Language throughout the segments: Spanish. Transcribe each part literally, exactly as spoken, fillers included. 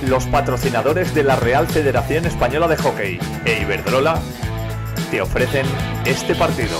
los patrocinadores de la Real Federación Española de Hockey e Iberdrola te ofrecen este partido.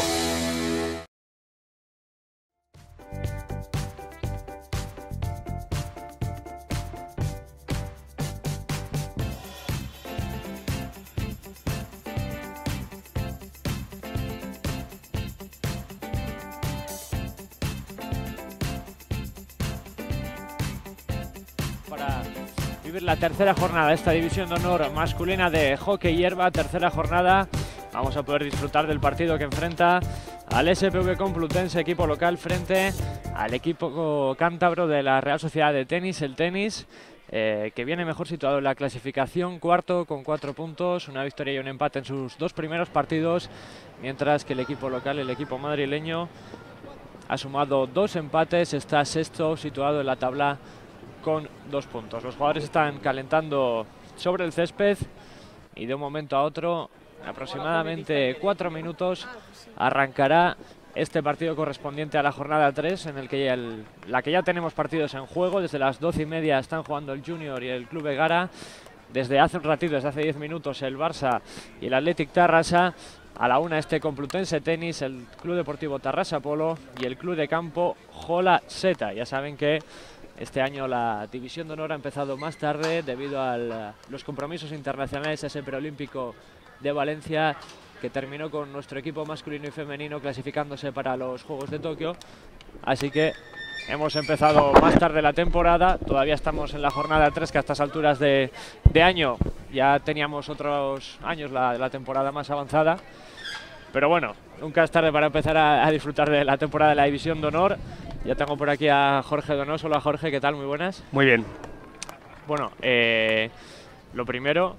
Para vivir la tercera jornada de esta división de honor masculina de hockey hierba, tercera jornada, vamos a poder disfrutar del partido que enfrenta al S P V Complutense, equipo local, frente al equipo cántabro de la Real Sociedad de Tenis, el tenis, eh, que viene mejor situado en la clasificación, cuarto con cuatro puntos, una victoria y un empate en sus dos primeros partidos, mientras que el equipo local, el equipo madrileño, ha sumado dos empates, está sexto situado en la tabla con dos puntos. Los jugadores están calentando sobre el césped y de un momento a otro, en aproximadamente cuatro minutos, arrancará este partido correspondiente a la jornada tres, en el que ya el, la que ya tenemos partidos en juego. Desde las doce y media están jugando el Junior y el Club Egara. Desde hace un ratito, desde hace diez minutos, el Barça y el Athletic Tarrasa. A la una este Complutense Tenis, el Club Deportivo Tarrasa Polo y el Club de Campo Jola Seta. Ya saben que este año la División de Honor ha empezado más tarde debido a los compromisos internacionales, ese preolímpico de Valencia, que terminó con nuestro equipo masculino y femenino clasificándose para los Juegos de Tokio. Así que hemos empezado más tarde la temporada, todavía estamos en la jornada tres, que a estas alturas de, de año ya teníamos otros años la, la temporada más avanzada. Pero bueno, nunca es tarde para empezar a, a disfrutar de la temporada de la División de Honor. Ya tengo por aquí a Jorge Donoso. Hola Jorge, ¿qué tal? Muy buenas. Muy bien. Bueno, eh, lo primero,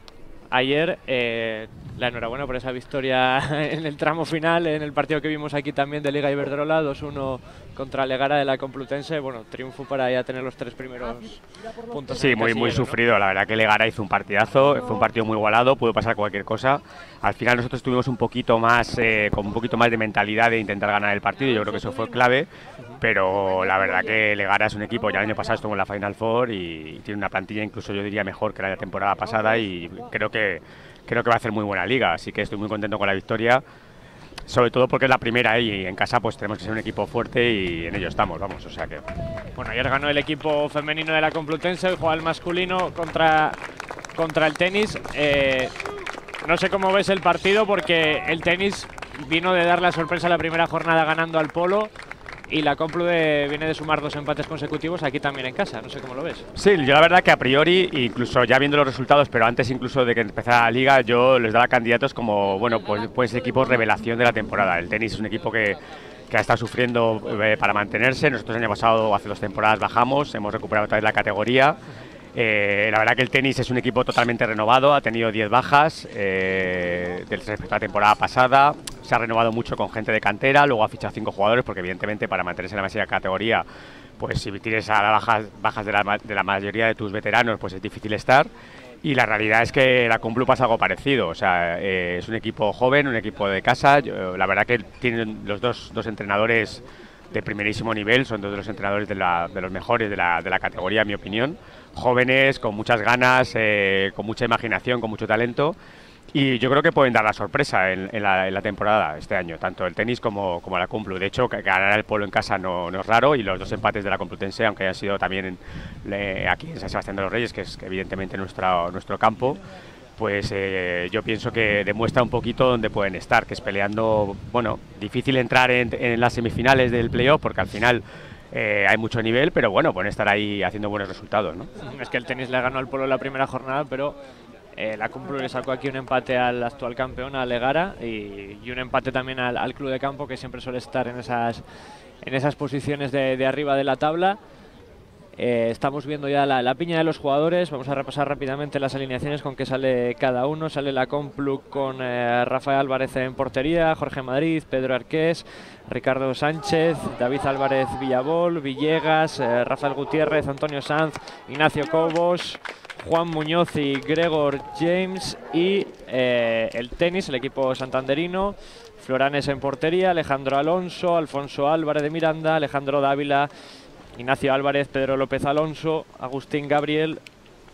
ayer eh, la enhorabuena por esa victoria en el tramo final, en el partido que vimos aquí también de Liga Iberdrola, dos uno contra Legara de la Complutense. Bueno, triunfo para ya tener los tres primeros puntos. Sí, muy, muy sufrido, ¿no? La verdad que Legara hizo un partidazo, fue un partido muy igualado, pudo pasar cualquier cosa. Al final nosotros tuvimos un poquito más, eh, con un poquito más de mentalidad de intentar ganar el partido, yo creo que eso fue clave, pero la verdad que Legara es un equipo, ya el año pasado estuvo en la Final Four y tiene una plantilla incluso yo diría mejor que la de la temporada pasada y creo que, creo que va a hacer muy buena liga, así que estoy muy contento con la victoria. Sobre todo porque es la primera y en casa pues tenemos que ser un equipo fuerte y en ello estamos, vamos, o sea que... Bueno, ayer ganó el equipo femenino de la Complutense, hoy juega el masculino contra, contra el tenis. Eh, no sé cómo ves el partido porque el tenis vino de dar la sorpresa la primera jornada ganando al Polo y la Complu de, viene de sumar dos empates consecutivos aquí también en casa, no sé cómo lo ves. Sí, yo la verdad que a priori, incluso ya viendo los resultados, pero antes incluso de que empezara la liga, yo les daba candidatos como, bueno, pues, pues equipos revelación de la temporada. El tenis es un equipo que, que ha estado sufriendo eh, para mantenerse. Nosotros el año pasado, hace dos temporadas, bajamos, hemos recuperado otra vez la categoría. Eh, la verdad que el tenis es un equipo totalmente renovado, ha tenido diez bajas eh, respecto a la temporada pasada, se ha renovado mucho con gente de cantera, luego ha fichado cinco jugadores porque evidentemente para mantenerse en la máxima categoría, pues si tienes a las bajas, bajas de, la, de la mayoría de tus veteranos, pues es difícil estar. Y la realidad es que la Complu pasa algo parecido, o sea, eh, es un equipo joven, un equipo de casa, yo, la verdad que tienen los dos, dos entrenadores de primerísimo nivel, son dos de los entrenadores de, la, de los mejores de la, de la categoría, en mi opinión, jóvenes, con muchas ganas, eh, con mucha imaginación, con mucho talento, y yo creo que pueden dar la sorpresa en, en, la, en la temporada este año, tanto el tenis como, como la Complu. De hecho, ganar el Polo en casa no, no es raro, y los dos empates de la Complutense, aunque hayan sido también en, le, aquí en San Sebastián de los Reyes, que es evidentemente nuestra, nuestro campo, pues eh, yo pienso que demuestra un poquito dónde pueden estar, que es peleando, bueno, difícil entrar en, en las semifinales del playoff, porque al final eh, hay mucho nivel, pero bueno, pueden estar ahí haciendo buenos resultados, ¿no? Es que el tenis le ganó al Polo en la primera jornada, pero eh, la Complu le sacó aquí un empate al actual campeón, a Legara, y, y un empate también al, al Club de Campo, que siempre suele estar en esas, en esas posiciones de, de arriba de la tabla. Eh, estamos viendo ya la, la piña de los jugadores. Vamos a repasar rápidamente las alineaciones con que sale cada uno. Sale la Complu con eh, Rafael Álvarez en portería, Jorge Madrid, Pedro Arqués, Ricardo Sánchez, David Álvarez Villabol, Villegas, eh, Rafael Gutiérrez, Antonio Sanz, Ignacio Cobos, Juan Muñoz y Gregor James. Y eh, el tenis, el equipo santanderino, Floranes en portería, Alejandro Alonso, Alfonso Álvarez de Miranda, Alejandro Dávila, Ignacio Álvarez, Pedro López Alonso, Agustín Gabriel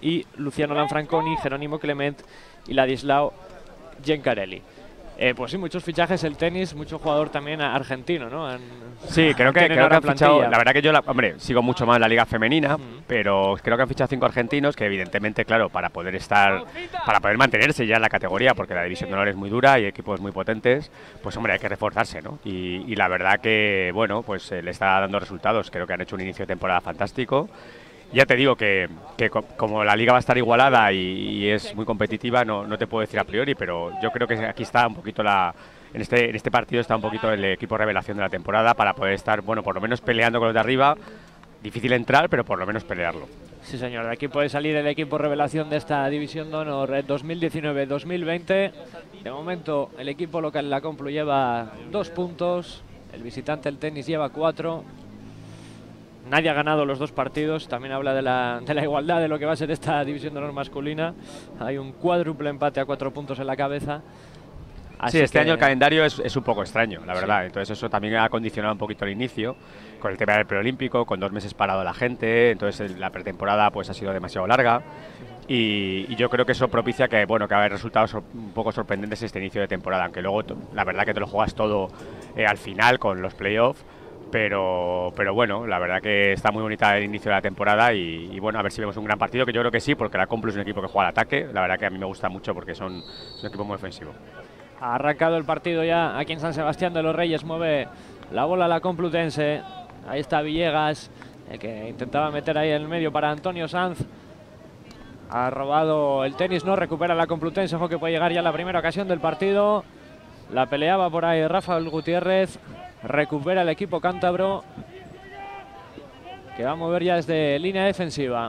y Luciano Lanfranconi, Jerónimo Clement y Ladislao Gencarelli. Eh, pues sí, muchos fichajes el tenis, mucho jugador también argentino, ¿no? En, sí, creo que, creo que han fichado, la verdad que yo, la, hombre, sigo mucho más la liga femenina, uh-huh. pero creo que han fichado cinco argentinos que evidentemente, claro, para poder estar, para poder mantenerse ya en la categoría, porque la división de honor es muy dura y equipos muy potentes, pues hombre, hay que reforzarse, ¿no? Y, y la verdad que, bueno, pues eh, le está dando resultados, creo que han hecho un inicio de temporada fantástico. Ya te digo que, que como la liga va a estar igualada y, y es muy competitiva, no, no te puedo decir a priori, pero yo creo que aquí está un poquito la... En este, en este partido está un poquito el equipo revelación de la temporada para poder estar, bueno, por lo menos peleando con los de arriba. Difícil entrar, pero por lo menos pelearlo. Sí, señor. De aquí puede salir el equipo revelación de esta división de honor dos mil diecinueve dos mil veinte. De momento, el equipo local, la Complu, lleva dos puntos. El visitante, el tenis, lleva cuatro. Nadie ha ganado los dos partidos, también habla de la, de la igualdad de lo que va a ser esta división de honor masculina. Hay un cuádruple empate a cuatro puntos en la cabeza. Así sí, este año el calendario es, es un poco extraño, la verdad. Sí. Entonces eso también ha condicionado un poquito el inicio, con el tema del preolímpico, con dos meses parado la gente, entonces el, la pretemporada pues ha sido demasiado larga. Y, y yo creo que eso propicia que, bueno, que haya resultados un poco sorprendentes este inicio de temporada, aunque luego la verdad que te lo juegas todo eh, al final con los playoffs. Pero, pero bueno, la verdad que está muy bonita el inicio de la temporada y, y bueno, a ver si vemos un gran partido, que yo creo que sí, porque la Complu es un equipo que juega al ataque. La verdad que a mí me gusta mucho porque son, es un equipo muy ofensivo. Ha arrancado el partido ya aquí en San Sebastián de los Reyes, mueve la bola la Complutense. Ahí está Villegas, el que intentaba meter ahí en el medio para Antonio Sanz. Ha robado el tenis, no recupera la Complutense, ojo que puede llegar ya la primera ocasión del partido. La peleaba por ahí Rafael Gutiérrez. Recupera el equipo cántabro, que va a mover ya desde línea defensiva.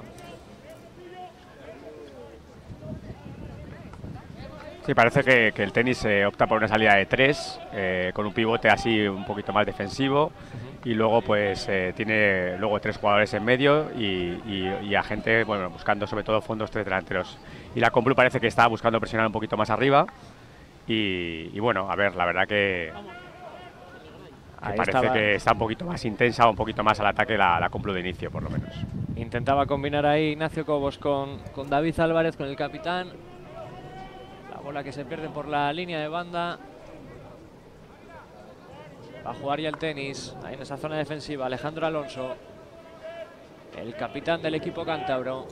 Sí, parece que, que el tenis eh, opta por una salida de tres, eh, con un pivote así un poquito más defensivo. Uh-huh. Y luego pues eh, tiene luego tres jugadores en medio y, y, y a gente, bueno, buscando sobre todo fondos tres delanteros. Y la Complu parece que está buscando presionar un poquito más arriba. Y, y bueno, a ver, la verdad que... que parece estaba. que está un poquito más intensa, un poquito más al ataque la, la Complu de inicio, por lo menos. Intentaba combinar ahí Ignacio Cobos con, con David Álvarez, con el capitán. La bola que se pierde por la línea de banda. Va a jugar ya el tenis, ahí en esa zona defensiva, Alejandro Alonso, el capitán del equipo cántabro.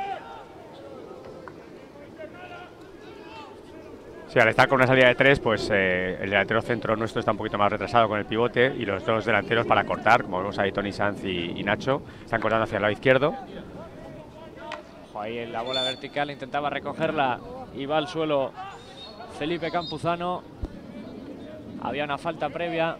Sí, al estar con una salida de tres, pues eh, el delantero centro nuestro está un poquito más retrasado con el pivote y los dos delanteros para cortar, como vemos ahí Tony Sanz y, y Nacho, están cortando hacia el lado izquierdo. Ojo, ahí en la bola vertical, intentaba recogerla y va al suelo Felipe Campuzano. Había una falta previa.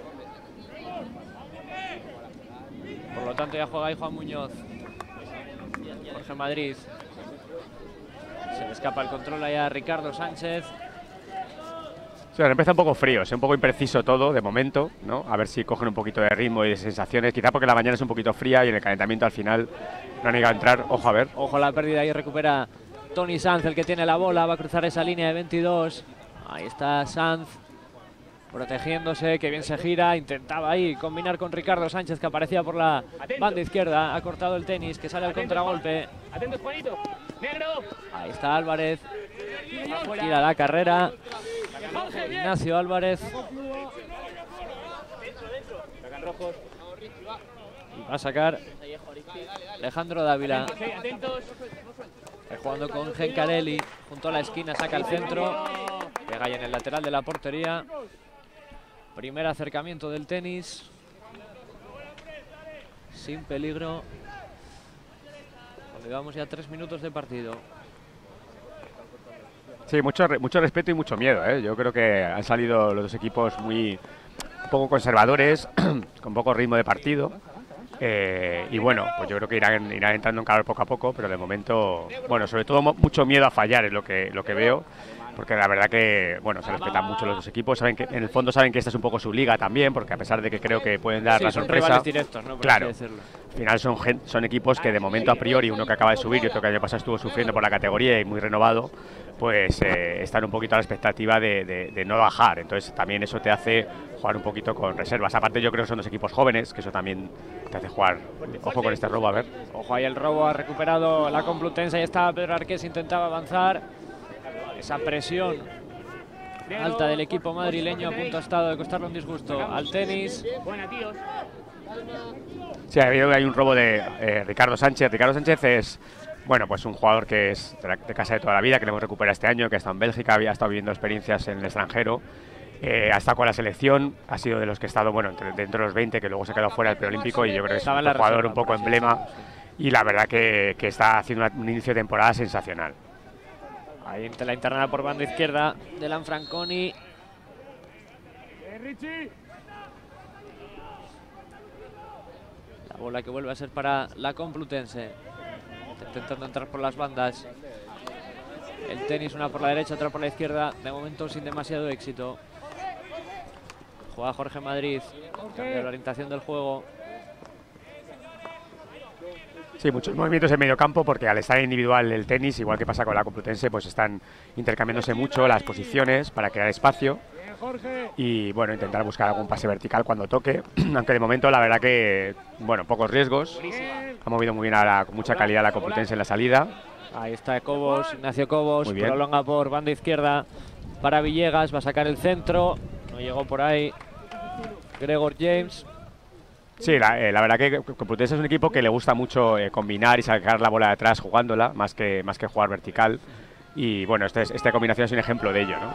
Por lo tanto ya juega ahí Juan Muñoz. Jorge Madrid. Se le escapa el control allá a Ricardo Sánchez. Sí, empieza un poco frío, es un poco impreciso todo de momento, ¿no? A ver si cogen un poquito de ritmo y de sensaciones. Quizá porque la mañana es un poquito fría y en el calentamiento al final no han llegado a entrar. Ojo, a ver. Ojo la pérdida, ahí recupera Tony Sanz, el que tiene la bola. Va a cruzar esa línea de veintidós. Ahí está Sanz protegiéndose, que bien se gira. Intentaba ahí combinar con Ricardo Sánchez, que aparecía por la banda izquierda. Ha cortado el tenis, que sale al contragolpe. Atentos, Juanito. Negro. Ahí está Álvarez. Tira la carrera. Ignacio Álvarez. Y va a sacar Alejandro Dávila. Está jugando con Gencarelli. Junto a la esquina, saca el centro. Pega ahí en el lateral de la portería. Primer acercamiento del tenis. Sin peligro. Llevamos ya tres minutos de partido. Sí, mucho, mucho respeto y mucho miedo, ¿eh? Yo creo que han salido los dos equipos muy un poco conservadores, con poco ritmo de partido. Eh, y bueno, pues yo creo que irán, irán entrando en calor poco a poco, pero de momento, bueno, sobre todo mucho miedo a fallar es lo que, lo que veo. Porque la verdad que, bueno, se respetan mucho los dos equipos, saben que en el fondo saben que esta es un poco su liga también, porque a pesar de que creo que pueden dar sí, la son sorpresa, rivales directos, ¿no? Por claro, así decirlo. Al final son, son equipos que de momento a priori, uno que acaba de subir y otro que el año pasado estuvo sufriendo por la categoría y muy renovado, pues eh, están un poquito a la expectativa de, de, de no bajar. Entonces también eso te hace jugar un poquito con reservas. Aparte yo creo que son dos equipos jóvenes, que eso también te hace jugar. Ojo con este robo, a ver. Ojo ahí el robo, ha recuperado la Complutense, ahí estaba Pedro Arqués, intentaba avanzar. Esa presión alta del equipo madrileño a punto ha estado de costarle un disgusto al tenis. Sí, ha habido hay un robo de eh, Ricardo Sánchez. Ricardo Sánchez es, bueno, pues un jugador que es de, la, de casa de toda la vida, que le hemos recuperado este año, que ha estado en Bélgica, había estado viviendo experiencias en el extranjero, eh, ha estado con la selección, ha sido de los que ha estado, bueno, entre, dentro de los veinte, que luego se ha quedado fuera del preolímpico, y yo creo que es un jugador un poco emblema, y la verdad que, que está haciendo una, un inicio de temporada sensacional. Ahí entre la internada por banda izquierda de Lanfranconi. La bola que vuelve a ser para la Complutense. Intentando entrar por las bandas. El tenis, una por la derecha, otra por la izquierda. De momento sin demasiado éxito. Juega Jorge Madrid. Cambia la orientación del juego. Sí, muchos movimientos en medio campo, porque al estar individual el tenis, igual que pasa con la Complutense, pues están intercambiándose mucho las posiciones para crear espacio y, bueno, intentar buscar algún pase vertical cuando toque, aunque de momento la verdad que, bueno, pocos riesgos. Ha movido muy bien ahora, con mucha calidad la Complutense en la salida. Ahí está Cobos, Ignacio Cobos, prolonga por banda izquierda para Villegas, va a sacar el centro, no llegó por ahí Gregor James. Sí, la, eh, la verdad que Complutense es un equipo que le gusta mucho eh, combinar y sacar la bola de atrás jugándola, más que, más que jugar vertical. Y bueno, este, esta combinación es un ejemplo de ello, ¿no?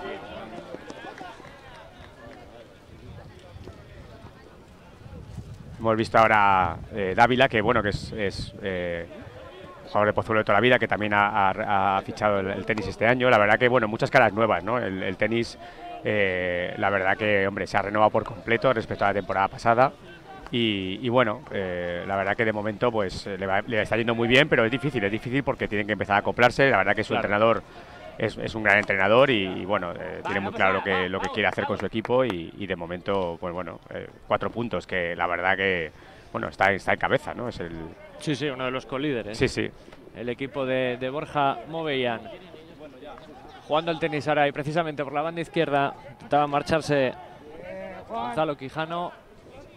Hemos visto ahora eh, Dávila, que bueno, que es, es eh, jugador de Pozuelo de toda la vida, que también ha, ha, ha fichado el, el tenis este año. La verdad que, bueno, muchas caras nuevas, ¿no? El, el tenis, eh, la verdad que, hombre, se ha renovado por completo respecto a la temporada pasada. Y, y bueno, eh, la verdad que de momento pues le, va, le está yendo muy bien, pero es difícil, es difícil porque tienen que empezar a acoplarse. La verdad que su claro. entrenador es, es un gran entrenador y, y bueno, eh, tiene muy claro lo que, lo que quiere hacer con su equipo y, y de momento, pues bueno, eh, cuatro puntos que la verdad que, bueno, está, está en cabeza, ¿no? Es el... Sí, sí, uno de los colíderes. Sí, sí. El equipo de, de Borja Movellán. Jugando el tenis ahora y precisamente por la banda izquierda intentaba marcharse Gonzalo Quijano.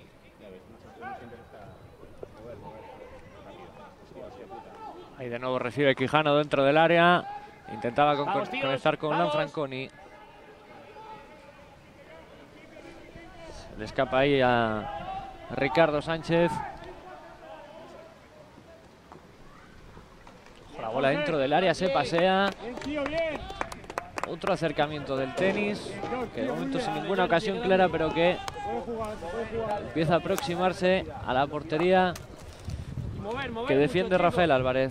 Ahí de nuevo recibe Quijano dentro del área. Intentaba con, vamos, tíos, conectar con Lanfranconi. Se le escapa ahí a, a Ricardo Sánchez. La bola dentro del área, se pasea. Otro acercamiento del tenis, que de momento sin ninguna ocasión clara, pero que empieza a aproximarse a la portería que defiende Rafael Álvarez.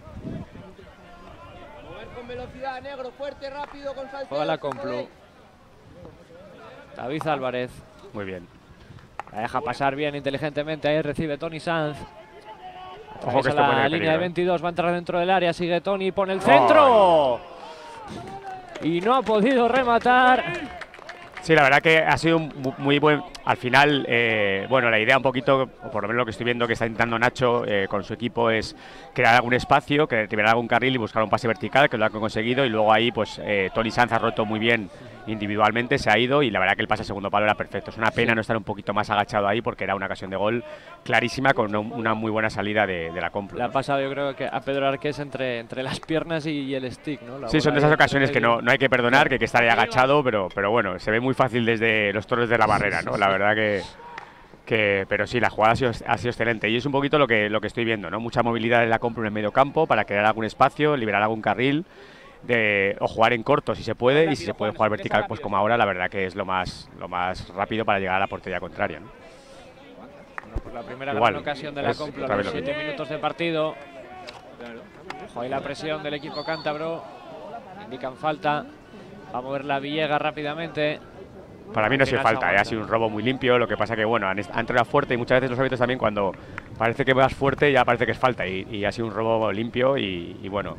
Juega la Complu. David Álvarez. Muy bien. La deja pasar bien inteligentemente. Ahí recibe Tony Sanz. Ojo que esto la puede línea peligro, de veintidós, va a entrar dentro del área. Sigue Tony, pone el centro. Oh. Y no ha podido rematar. Sí, la verdad que ha sido un muy buen... Al final, eh, bueno, la idea un poquito, o por lo menos lo que estoy viendo que está intentando Nacho eh, con su equipo es crear algún espacio, que liberar algún carril y buscar un pase vertical, que lo ha conseguido, y luego ahí pues eh, Tony Sanz ha roto muy bien individualmente, se ha ido y la verdad que el pase al segundo palo era perfecto. Es una pena sí. no estar un poquito más agachado ahí porque era una ocasión de gol clarísima con una, una muy buena salida de, de la Complu. Le ha pasado yo creo que a Pedro Arqués entre, entre las piernas y, y el stick, ¿no? La sí, son de esas ocasiones que no, no hay que perdonar, que hay que estar ahí agachado, pero, pero bueno, se ve muy fácil desde los torres de la barrera, ¿no? La verdad que... Que, pero sí, la jugada ha sido, ha sido excelente y es un poquito lo que, lo que estoy viendo, ¿no? Mucha movilidad en la Complu en el medio campo para crear algún espacio, liberar algún carril de, o jugar en corto si se puede y si se puede jugar vertical pues como ahora, la verdad que es lo más, lo más rápido para llegar a la portería contraria, ¿no? Bueno, pues la primera gran ocasión de la Complu a los siete minutos de partido. Ojo ahí la presión del equipo cántabro, indican falta, va a mover la Villegas rápidamente. Para mí no ha sido falta, eh, ha sido un robo muy limpio, lo que pasa que bueno, han, han entrenado fuerte y muchas veces los árbitros también cuando parece que vas fuerte ya parece que es falta y, y ha sido un robo limpio y, y bueno.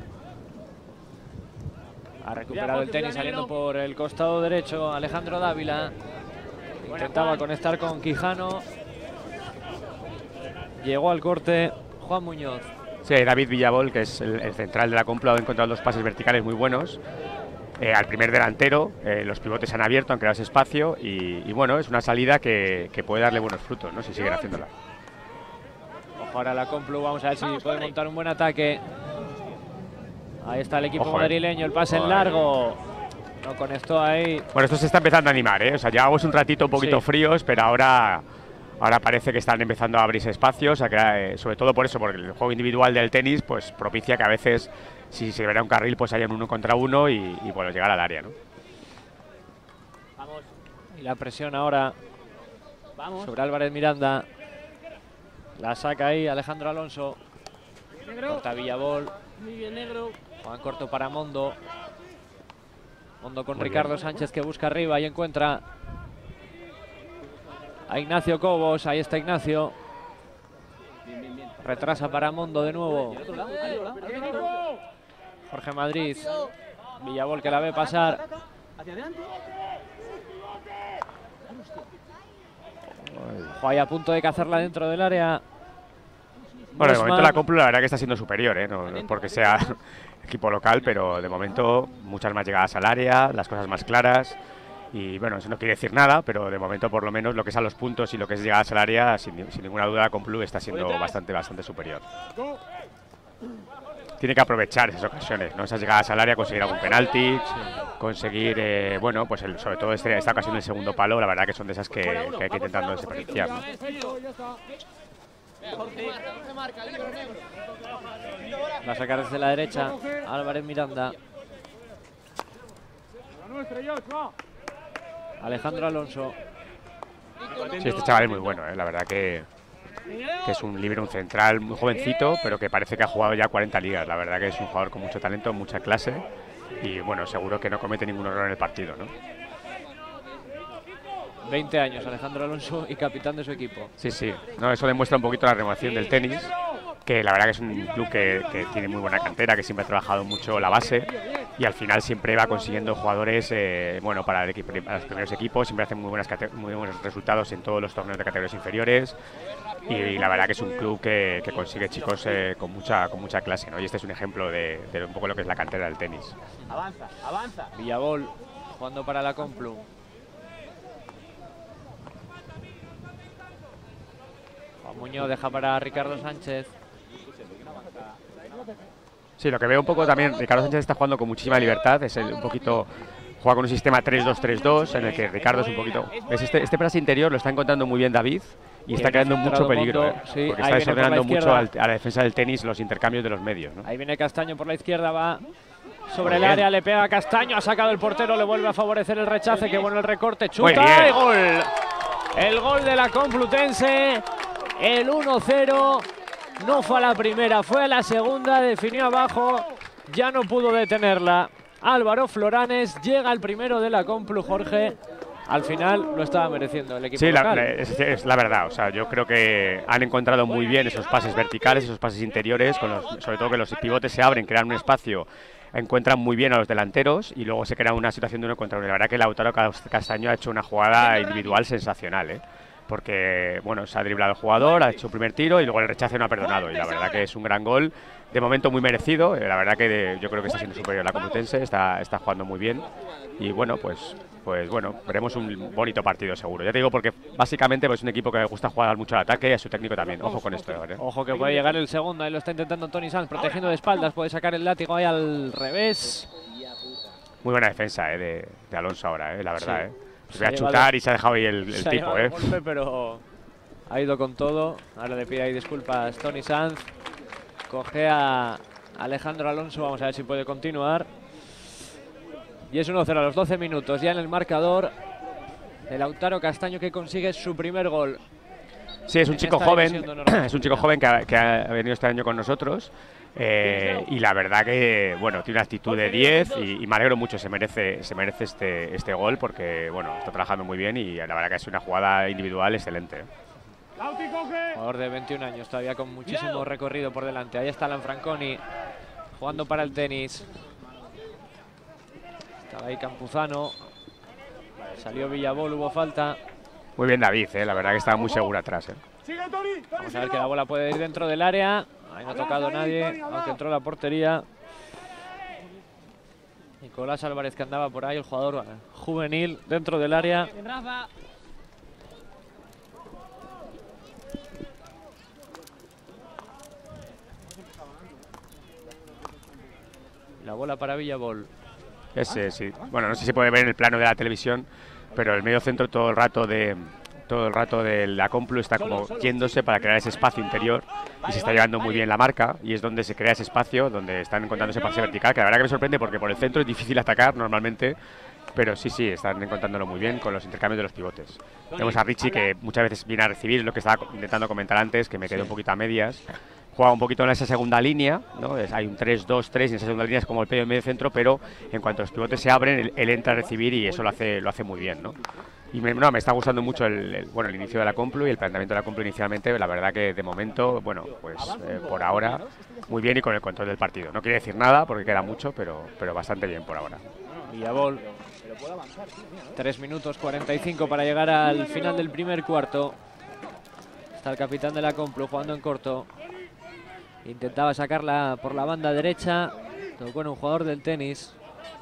Ha recuperado el tenis saliendo por el costado derecho Alejandro Dávila. Intentaba conectar con Quijano. Llegó al corte Juan Muñoz. Sí, David Villabol, que es el, el central de la Complu, ha encontrado dos pases verticales muy buenos. Eh, al primer delantero, eh, los pivotes se han abierto, han creado ese espacio y, y bueno, es una salida que, que puede darle buenos frutos, ¿no? Si siguen haciéndola. Ojo ahora la Complu, vamos a ver si puede montar un buen ataque. Ahí está el equipo Ojo, madrileño, el pase en largo. No conectó ahí. Bueno, esto se está empezando a animar, ¿eh? O sea, llevamos un ratito un poquito Sí. fríos, pero ahora, ahora parece que están empezando a abrirse espacios, a crear, eh, sobre todo por eso, porque el juego individual del tenis pues propicia que a veces, si se verá un carril, pues haya un uno contra uno y, y bueno, llegar al área, ¿no? Vamos. Y la presión ahora Vamos. sobre Álvarez Miranda. La saca ahí Alejandro Alonso. Corta Villabol. Muy bien, negro. Juan corto para Mondo. Mondo con Muy Ricardo bien. Sánchez que busca arriba y encuentra a Ignacio Cobos. Ahí está Ignacio. Retrasa para Mondo de nuevo. Jorge Madrid. Villabol que la ve pasar. Hacia adelante. Ojo, ahí a punto de cazarla dentro del área. Bueno, de Bosman. momento la Complu la verdad que está siendo superior, ¿eh? No, no es porque sea equipo local, pero de momento muchas más llegadas al área, las cosas más claras. Y bueno, eso no quiere decir nada, pero de momento por lo menos lo que es a los puntos y lo que es llegadas al área, sin, sin ninguna duda la Complu está siendo bastante, bastante superior. Tiene que aprovechar esas ocasiones, ¿no? Esas llegadas al área, conseguir algún penalti, conseguir, eh, bueno, pues el, sobre todo este, esta ocasión del segundo palo, la verdad que son de esas que, que hay que intentando desperdiciar, ¿no? Va a sacar desde la derecha Álvarez Miranda. Alejandro Alonso. Sí, este chaval es muy bueno, ¿eh? La verdad que, que es un líbero, un central muy jovencito, pero que parece que ha jugado ya cuarenta ligas. La verdad que es un jugador con mucho talento, mucha clase y bueno, seguro que no comete ningún error en el partido, ¿no? veinte años, Alejandro Alonso y capitán de su equipo. Sí, sí, no, eso demuestra un poquito la renovación del tenis, que la verdad que es un club que, que tiene muy buena cantera, que siempre ha trabajado mucho la base y al final siempre va consiguiendo jugadores, eh, bueno, para, el equipo, para los primeros equipos, siempre hacen muy, buenas, muy buenos resultados en todos los torneos de categorías inferiores y, y la verdad que es un club que, que consigue chicos eh, con, mucha, con mucha clase, ¿no? Y este es un ejemplo de, de un poco lo que es la cantera del tenis. Avanza, avanza. Villabol jugando para la Complu. Juan Muñoz deja para Ricardo Sánchez. Sí, lo que veo un poco también, Ricardo Sánchez está jugando con muchísima libertad, es el, un poquito, juega con un sistema tres dos tres dos, en el que Ricardo es un poquito... ¿Ves? Este, este pase interior lo está encontrando muy bien David y está creando mucho peligro, ¿eh? Sí, porque ahí está viene por la desordenando mucho izquierda. al- a la defensa del tenis los intercambios de los medios, ¿no? Ahí viene Castaño por la izquierda, va sobre Muy el bien. área, le pega a Castaño, ha sacado el portero, le vuelve a favorecer el rechace, qué bueno el recorte, Muy chuta bien. y gol. El gol de la Complutense, el uno cero, no fue a la primera, fue a la segunda, definió abajo, ya no pudo detenerla. Álvaro Floranes llega al primero de la Complu, Jorge. Al final lo estaba mereciendo el equipo Sí, la, local. la- es, es la verdad, o sea, yo creo que han encontrado muy bien esos pases verticales, esos pases interiores, con los, sobre todo que los pivotes se abren, crean un espacio, encuentran muy bien a los delanteros y luego se crea una situación de uno contra uno. La verdad que Lautaro Castaño ha hecho una jugada individual sensacional, ¿eh? Porque bueno, se ha driblado el jugador, ha hecho un primer tiro y luego el rechace no ha perdonado. Y la verdad que es un gran gol, de momento muy merecido. eh, La verdad que de- yo creo que está siendo superior a la Complutense, está, está jugando muy bien. Y bueno, pues, pues bueno, veremos un bonito partido seguro. Ya te digo porque básicamente pues, es un equipo que le gusta jugar mucho al ataque y a su técnico también. Ojo con esto, ¿eh? Ojo que puede llegar el segundo, ahí lo está intentando Tony Sanz, protegiendo de espaldas, puede sacar el látigo ahí al revés. Muy buena defensa eh, de, de Alonso ahora, eh, la verdad. Sí. Eh. Se Voy ha a llevado- chutar y se ha dejado ahí el, el Se ha tipo. llevado Eh. el golpe, pero ha ido con todo. Ahora le pide ahí disculpas Tony Sanz. Coge a Alejandro Alonso, vamos a ver si puede continuar. Y es uno cero a los doce minutos, ya en el marcador. El Lautaro Castaño que consigue su primer gol. Sí, es un en chico esta joven, división de honor. es un chico joven que ha, que ha venido este año con nosotros eh, y la verdad que bueno tiene una actitud de diez y, y me alegro mucho, se merece, se merece este, este gol porque bueno está trabajando muy bien y la verdad que es una jugada individual excelente. Jugador de veintiún años, todavía con muchísimo recorrido por delante. Ahí está Lanfranconi jugando para el tenis. Estaba ahí Campuzano. Salió Villabol, hubo falta. Muy bien David, eh, la verdad que estaba muy seguro atrás. Eh. Vamos a ver que la bola puede ir dentro del área. Ahí no ha tocado nadie, aunque entró la portería. Nicolás Álvarez, que andaba por ahí, el jugador juvenil dentro del área. La bola para Villabol. Ese, sí. Bueno, no sé si se puede ver en el plano de la televisión, pero el medio centro todo el rato de todo el rato de la Complu está como yéndose para crear ese espacio interior y se está llevando muy bien la marca y es donde se crea ese espacio, donde están encontrando ese pase vertical, que la verdad que me sorprende porque por el centro es difícil atacar normalmente, pero sí, sí, están encontrándolo muy bien con los intercambios de los pivotes. Tenemos a Richie que muchas veces viene a recibir, lo que estaba intentando comentar antes, que me quedé un poquito a medias. Juega un poquito en esa segunda línea, ¿no? Es, hay un tres dos tres y en esa segunda línea es como el medio medio centro, pero en cuanto los pivotes se abren, él, él entra a recibir y eso lo hace, lo hace muy bien, ¿no? Y me, no, me está gustando mucho el, el, bueno, el inicio de la Complu y el planteamiento de la Complu inicialmente. La verdad que de momento, bueno, pues eh, por ahora muy bien y con el control del partido. No quiere decir nada porque queda mucho, pero, pero bastante bien por ahora. Villabol. tres minutos cuarenta y cinco para llegar al final del primer cuarto. Está el capitán de la Complu jugando en corto. Intentaba sacarla por la banda derecha. Tocó en un jugador del tenis.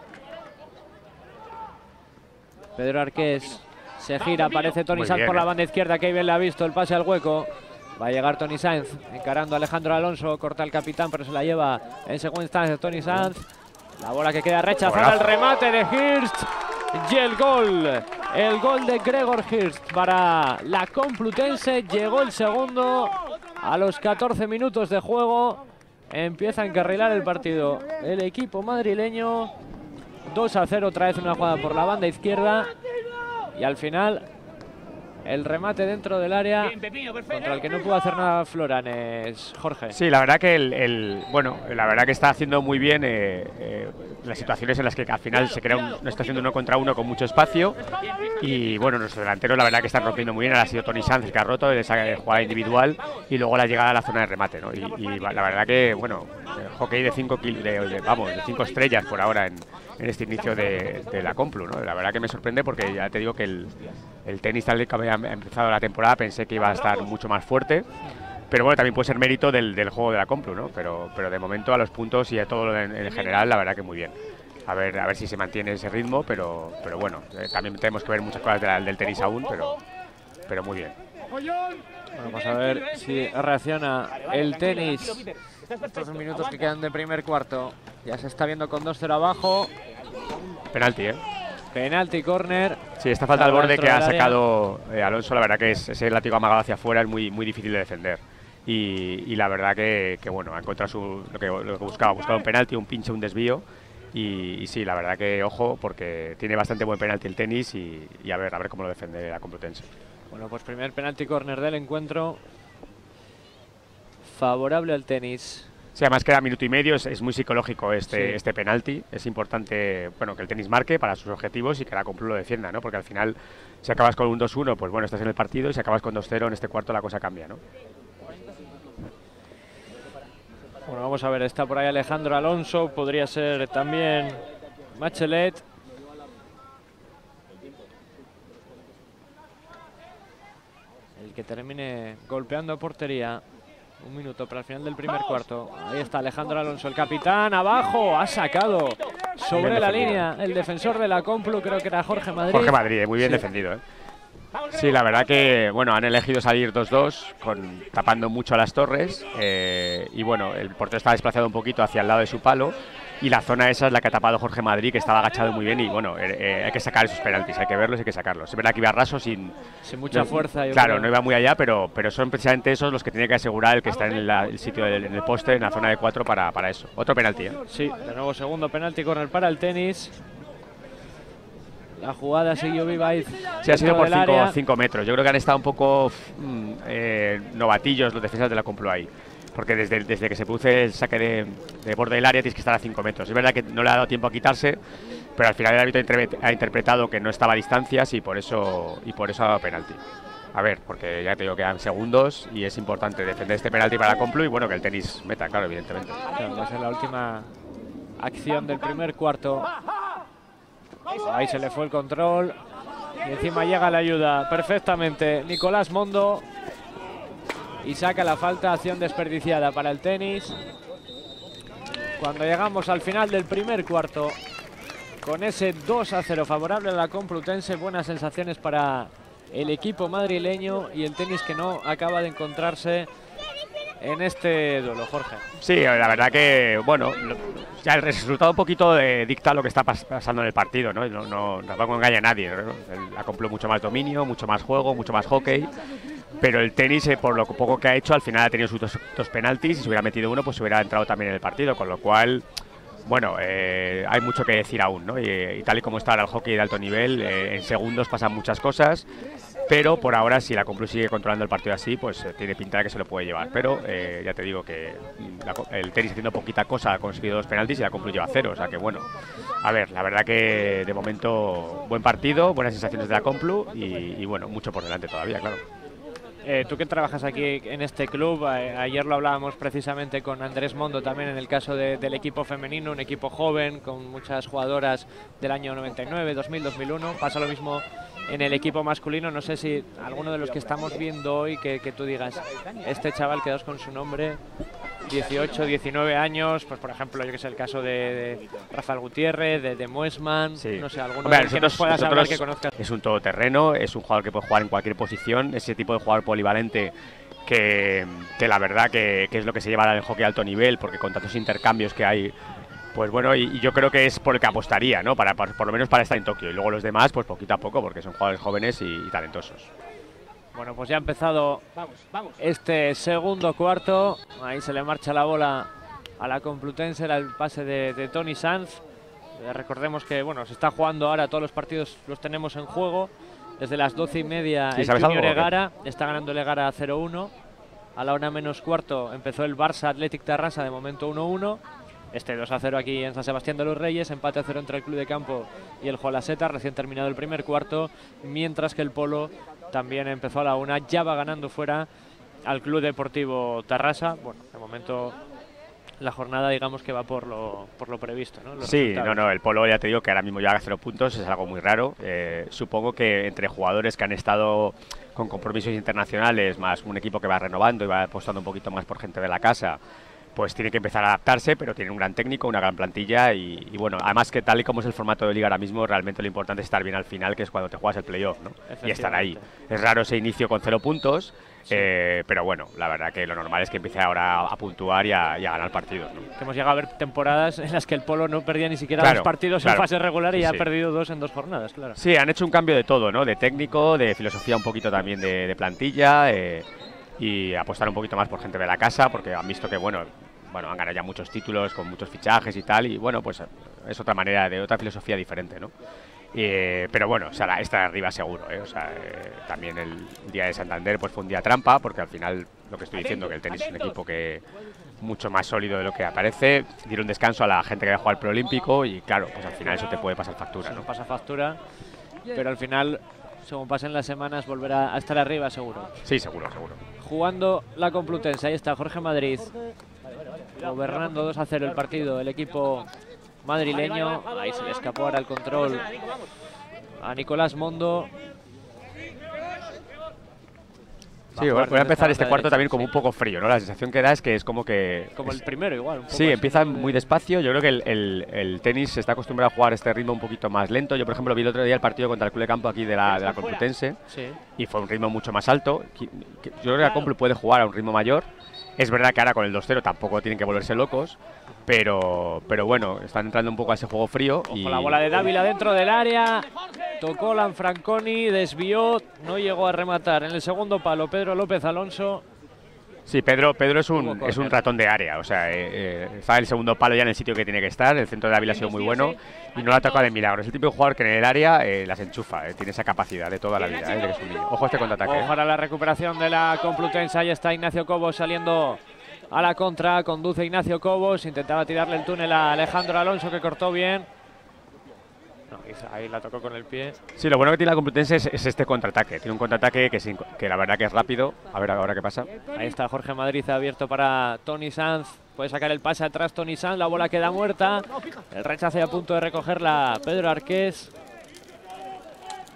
Pedro Arqués. Se gira, aparece Tony Sanz por la banda izquierda. Que bien le ha visto el pase al hueco. Va a llegar Tony Sanz encarando a Alejandro Alonso. Corta el capitán, pero se la lleva en segunda instancia Tony Sanz. La bola que queda rechazada. El remate de Hirst. Y el gol. El gol de Gregor Hirst para la Complutense. Llegó el segundo a los catorce minutos de juego. Empieza a encarrilar el partido el equipo madrileño. dos a cero, otra vez una jugada por la banda izquierda. Y al final, el remate dentro del área contra el que no pudo hacer nada Floranes, Jorge. Sí, la verdad que el, el bueno, la verdad que está haciendo muy bien eh, eh, las situaciones en las que al final se crea un, una situación de uno contra uno con mucho espacio. Y bueno, nuestro delantero la verdad que están rompiendo muy bien. Ahora ha sido Tony Sanz el que ha roto, esa jugada individual y luego la llegada a la zona de remate, ¿no? Y, y la verdad que, bueno, hockey de cinco, de, de, vamos, de cinco estrellas por ahora en, en este inicio de, de la Complu, ¿no? La verdad que me sorprende porque ya te digo que el, el tenis tal que había empezado la temporada pensé que iba a estar mucho más fuerte. Pero bueno, también puede ser mérito del, del juego de la Complu, ¿no? Pero, pero de momento a los puntos y a todo lo en, en general, la verdad que muy bien. A ver, a ver si se mantiene ese ritmo, pero, pero bueno, eh, también tenemos que ver muchas cosas de la, del tenis aún, pero, pero muy bien. Bueno, vamos a ver si reacciona el tenis. Estos minutos que quedan de primer cuarto. Ya se está viendo con dos cero abajo. Penalti, ¿eh? Penalti, córner. Sí, esta falta al borde que ha sacado eh, Alonso, la verdad que es, ese látigo amagado hacia afuera es muy, muy difícil de defender. Y, y la verdad que, que bueno, ha encontrado su, lo, que, lo que buscaba, buscaba un penalti, un pinche, un desvío. Y, y sí, la verdad que ojo, porque tiene bastante buen penalti el tenis y, y a ver, a ver cómo lo defiende la Complutense. Bueno, pues primer penalti córner del encuentro. Favorable al tenis. Sí, además queda minuto y medio, es, es muy psicológico este, sí. este penalti. Es importante, bueno, que el tenis marque para sus objetivos y que la Complu lo defienda, ¿no? Porque al final, si acabas con un dos uno, pues bueno, estás en el partido, y si acabas con dos cero en este cuarto la cosa cambia, ¿no? Bueno, vamos a ver, está por ahí Alejandro Alonso, podría ser también Bachelet. El que termine golpeando a portería. Un minuto para el final del primer cuarto. Ahí está Alejandro Alonso, el capitán, abajo, ha sacado sobre la línea el defensor de la Complu, creo que era Jorge Madrid. Jorge Madrid, muy bien sí. defendido, ¿eh? Sí, la verdad que, bueno, han elegido salir dos dos, con tapando mucho a las torres, eh, y bueno, el portero está desplazado un poquito hacia el lado de su palo, y la zona esa es la que ha tapado Jorge Madrid, que estaba agachado muy bien, y bueno, eh, eh, hay que sacar esos penaltis, hay que verlos y hay que sacarlos. Es verdad que iba raso sin... Sin mucha no, fuerza. Yo claro, creo. no iba muy allá, pero, pero son precisamente esos los que tiene que asegurar el que está en la, el sitio, del, en el poste, en la zona de cuatro para, para eso. Otro penalti, ¿eh? Sí, de nuevo segundo penalti corner para el tenis. La jugada siguió viva ahí. Sí, ha sido por cinco metros. Yo creo que han estado un poco mm, eh, novatillos los defensas de la Complu ahí. Porque desde, desde que se produce el saque de, de borde del área tienes que estar a cinco metros. Es verdad que no le ha dado tiempo a quitarse, pero al final el árbitro ha interpretado que no estaba a distancias y por eso, y por eso ha dado penalti. A ver, porque ya te digo que quedan segundos y es importante defender este penalti para la Complu y bueno, que el tenis meta, claro, evidentemente. Claro, va a ser la última acción del primer cuarto. Ahí se le fue el control y encima llega la ayuda perfectamente Nicolás Mondo. y saca la falta, acción desperdiciada para el tenis. Cuando llegamos al final del primer cuarto, con ese dos a cero favorable a la Complutense, buenas sensaciones para el equipo madrileño y el tenis que no acaba de encontrarse en este duelo, Jorge. Sí, la verdad que, bueno, ya el resultado un poquito eh, dicta lo que está pas pasando en el partido, ¿no? No, no, tampoco engaña a nadie, ¿no? La Complu mucho más dominio, mucho más juego, mucho más hockey, pero el tenis, eh, por lo poco que ha hecho, al final ha tenido sus dos, dos penaltis, y si hubiera metido uno, pues hubiera entrado también en el partido, con lo cual, bueno, eh, hay mucho que decir aún, ¿no? Y, y tal y como está ahora el hockey de alto nivel, eh, en segundos pasan muchas cosas. Pero por ahora, si la Complu sigue controlando el partido así, pues eh, tiene pinta de que se lo puede llevar. Pero eh, ya te digo que la, el tenis haciendo poquita cosa ha conseguido dos penaltis y la Complu lleva cero. O sea que bueno, a ver, la verdad que de momento buen partido, buenas sensaciones de la Complu y, y bueno, mucho por delante todavía, claro. Eh, tú que trabajas aquí en este club, eh, ayer lo hablábamos precisamente con Andrés Mondo también en el caso de, del equipo femenino, un equipo joven con muchas jugadoras del año noventa y nueve, dos mil, dos mil uno. Pasa lo mismo en el equipo masculino. No sé si alguno de los que estamos viendo hoy que, que tú digas, este chaval, quedaos con su nombre, dieciocho, diecinueve años, pues por ejemplo, yo que sé, el caso de, de Rafael Gutiérrez, de, de Muesman, sí. No sé, alguno Hombre, de los que nos puedas hablar que conozcas. Es un todoterreno, es un jugador que puede jugar en cualquier posición, ese tipo de jugador polivalente que, que la verdad que, que es lo que se lleva al hockey a alto nivel, porque con tantos intercambios que hay, pues bueno, y, y yo creo que es por el que apostaría, ¿no? Para, para, por lo menos para estar en Tokio, y luego los demás, pues poquito a poco, porque son jugadores jóvenes y, y talentosos. Bueno, pues ya ha empezado este segundo cuarto. Ahí se le marcha la bola a la Complutense, era el pase de, de Tony Sanz. Eh, recordemos que bueno, se está jugando ahora, todos los partidos los tenemos en juego. Desde las doce y media ¿Sí, el Junior Egara, está ganando el Egara cero uno. A la una menos cuarto empezó el Barça Athletic Tarrasa, de momento uno uno. Este dos a cero aquí en San Sebastián de los Reyes, empate a cero entre el Club de Campo y el Jolaseta, recién terminado el primer cuarto, mientras que el Polo también empezó a la una, ya va ganando fuera al Club Deportivo Tarrasa. Bueno, de momento la jornada digamos que va por lo, por lo previsto, ¿no? Los sí, resultados. no, no, el Polo ya te digo que ahora mismo lleva cero puntos, es algo muy raro. Eh, supongo que entre jugadores que han estado con compromisos internacionales, más un equipo que va renovando y va apostando un poquito más por gente de la casa, pues tiene que empezar a adaptarse, pero tiene un gran técnico, una gran plantilla y, y bueno, además que tal y como es el formato de liga ahora mismo, realmente lo importante es estar bien al final, que es cuando te juegas el playoff, ¿no? Y estar ahí. Es raro ese inicio con cero puntos, sí. eh, pero bueno, la verdad que lo normal es que empiece ahora a puntuar y a, y a ganar partidos, ¿no? Que hemos llegado a ver temporadas en las que el Polo no perdía ni siquiera claro, dos partidos claro. en fase regular y sí, ha sí. perdido dos en dos jornadas, claro. Sí, han hecho un cambio de todo, ¿no? De técnico, de filosofía un poquito también de, de plantilla eh, y apostar un poquito más por gente de la casa, porque han visto que, bueno, Bueno, han ganado ya muchos títulos con muchos fichajes y tal, y bueno, pues es otra manera, de otra filosofía diferente, ¿no? Eh, pero bueno, o sea, está arriba seguro, ¿eh? O sea, eh, también el día de Santander pues fue un día trampa, porque al final, lo que estoy diciendo, que el tenis es un equipo que mucho más sólido de lo que aparece, dieron descanso a la gente que va a jugar preolímpico y claro, pues al final eso te puede pasar factura, ¿no? Pasa factura, pero al final, según pasen las semanas, volverá a estar arriba seguro. Sí, seguro, seguro. Jugando la Complutense, ahí está Jorge Madrid, gobernando dos a cero el partido, el equipo madrileño. Ahí se le escapó ahora el control a Nicolás Mondo. Sí, voy a empezar este cuarto también como un poco frío, ¿no? La sensación que da es que es como que... Como el primero igual. Un poco sí, empieza muy despacio. Yo creo que el, el, el tenis se está acostumbrado a jugar este ritmo un poquito más lento. Yo, por ejemplo, vi el otro día el partido contra el Club de Campo aquí de la, de la Complutense, sí, y fue un ritmo mucho más alto. Yo creo que la Complu puede jugar a un ritmo mayor. Es verdad que ahora con el dos cero tampoco tienen que volverse locos, pero, pero bueno, están entrando un poco a ese juego frío. Ojo, y la bola de Dávila dentro del área, tocó Lanfranconi, desvió, no llegó a rematar. En el segundo palo, Pedro López Alonso. Sí, Pedro, Pedro es un, es un ratón de área, o sea, eh, eh, está en el segundo palo ya en el sitio que tiene que estar, el centro de Dávila ha sido muy bueno y no la ha tocado de milagro. Es el tipo de jugador que en el área eh, las enchufa, eh, tiene esa capacidad de toda la vida, eh, de que es un niño. Ojo a este contraataque. Ojo para la recuperación de la Complutense, ahí está Ignacio Cobos saliendo a la contra, conduce Ignacio Cobos, intentaba tirarle el túnel a Alejandro Alonso que cortó bien. No, ahí la tocó con el pie. Sí, lo bueno que tiene la Complutense es, es este contraataque. Tiene un contraataque que, sin, que la verdad que es rápido. A ver ahora qué pasa. Ahí está Jorge Madrid abierto para Tony Sanz. Puede sacar el pase atrás Tony Sanz. La bola queda muerta. El rechace a punto de recogerla Pedro Arqués. Sí,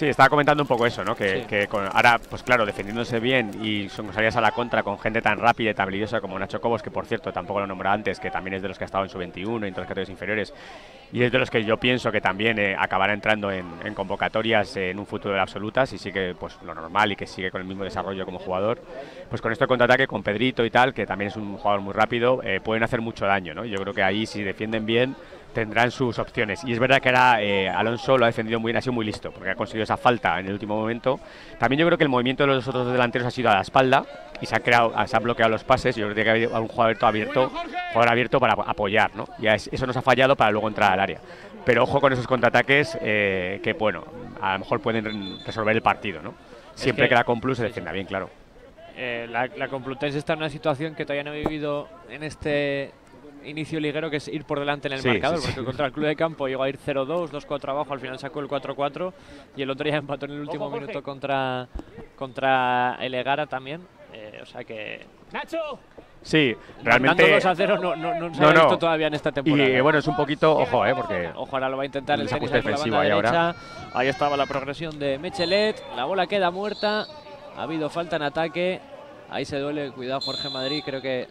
Sí, estaba comentando un poco eso, ¿no? Que, Sí. que con, ahora, pues claro, defendiéndose bien y son salidas a la contra con gente tan rápida y tan habilidosa como Nacho Cobos, que por cierto tampoco lo nombré antes, que también es de los que ha estado en su veintiuno y en todas las categorías inferiores, y es de los que yo pienso que también eh, acabará entrando en, en convocatorias eh, en un futuro de absolutas y sigue pues lo normal y que sigue con el mismo desarrollo como jugador. Pues con esto de contraataque, con Pedrito y tal, que también es un jugador muy rápido, eh, pueden hacer mucho daño, ¿no? Yo creo que ahí, si defienden bien, tendrán sus opciones. Y es verdad que ahora eh, Alonso lo ha defendido muy bien, ha sido muy listo, porque ha conseguido esa falta en el último momento. También yo creo que el movimiento de los otros dos delanteros ha sido a la espalda y se, ha creado, se han bloqueado los pases. Yo creo que ha habido un jugador abierto, jugador abierto para apoyar, ¿no? Y eso nos ha fallado para luego entrar al área. Pero ojo con esos contraataques eh, que, bueno, a lo mejor pueden resolver el partido, ¿no? Siempre que, que la Complutense se defienda bien, claro. Eh, la, la Complutense está en una situación que todavía no he vivido en este inicio liguero, que es ir por delante en el sí, marcador, sí, porque sí. contra el Club de Campo llegó a ir cero dos, dos cuatro abajo, al final sacó el cuatro cuatro y el otro ya empató en el último Ojo, minuto contra, contra el Egara también, eh, o sea que ¡Nacho! Sí, realmente dos a cero no, no, no se no, ha visto no. todavía en esta temporada. Y bueno, es un poquito, ojo, eh, porque Ojo, ahora lo va a intentar el el tenis ajuste por la defensivo banda ahí ahora. derecha. Ahí estaba la progresión de Mechelet, la bola queda muerta, ha habido falta en ataque, ahí se duele, cuidado Jorge Madrid, creo que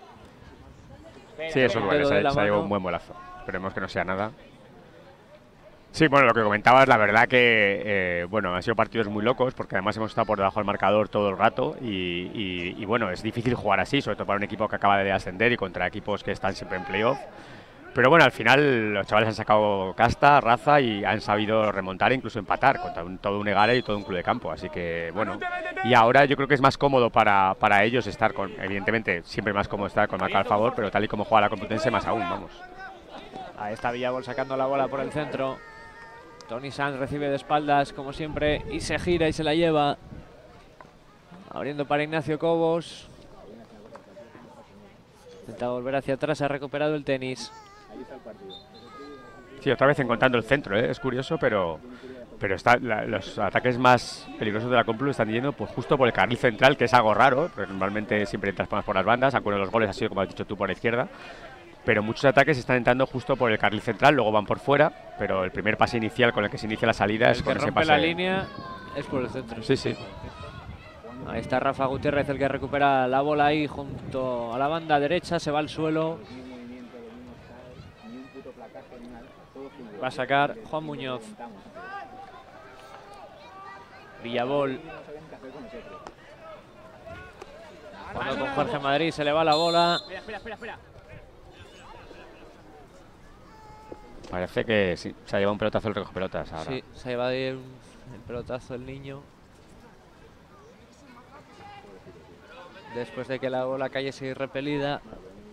sí, eso Dedo es de se, la se ha llevado mano. un buen bolazo. Esperemos que no sea nada. Sí, bueno, lo que comentabas, la verdad que eh, bueno, han sido partidos muy locos porque además hemos estado por debajo del marcador todo el rato y, y, y bueno, es difícil jugar así, sobre todo para un equipo que acaba de ascender y contra equipos que están siempre en playoff. Pero bueno, al final los chavales han sacado casta, raza y han sabido remontar e incluso empatar contra un, todo un Egara y todo un Club de Campo. Así que bueno, y ahora yo creo que es más cómodo para, para ellos estar con, evidentemente, siempre más cómodo estar con marca al favor, pero tal y como juega la Complutense más aún, vamos. ahí está Villabol sacando la bola por el centro. Tony Sanz recibe de espaldas, como siempre, y se gira y se la lleva. Abriendo para Ignacio Cobos. Intenta volver hacia atrás, ha recuperado el tenis. Sí, otra vez encontrando el centro, ¿eh? Es curioso, pero, pero está, la, los ataques más peligrosos de la Complu están yendo pues, justo por el carril central, que es algo raro, porque normalmente siempre entras por las bandas, aunque uno de los goles ha sido, como has dicho tú, por la izquierda. Pero muchos ataques están entrando justo por el carril central, luego van por fuera, pero el primer pase inicial con el que se inicia la salida es El con que ese rompe pase. la línea es por el centro. Sí, sí. Ahí está Rafa Gutiérrez, el que recupera la bola ahí junto a la banda derecha, se va al suelo. Va a sacar Juan Muñoz. Villabol. Cuando con Jorge Madrid se le va la bola. Espera, espera, espera, espera. Parece que sí, se ha llevado un pelotazo el recoge pelotas ahora. Sí, se ha llevado ahí el, el pelotazo el niño. Después de que la bola cayese repelida.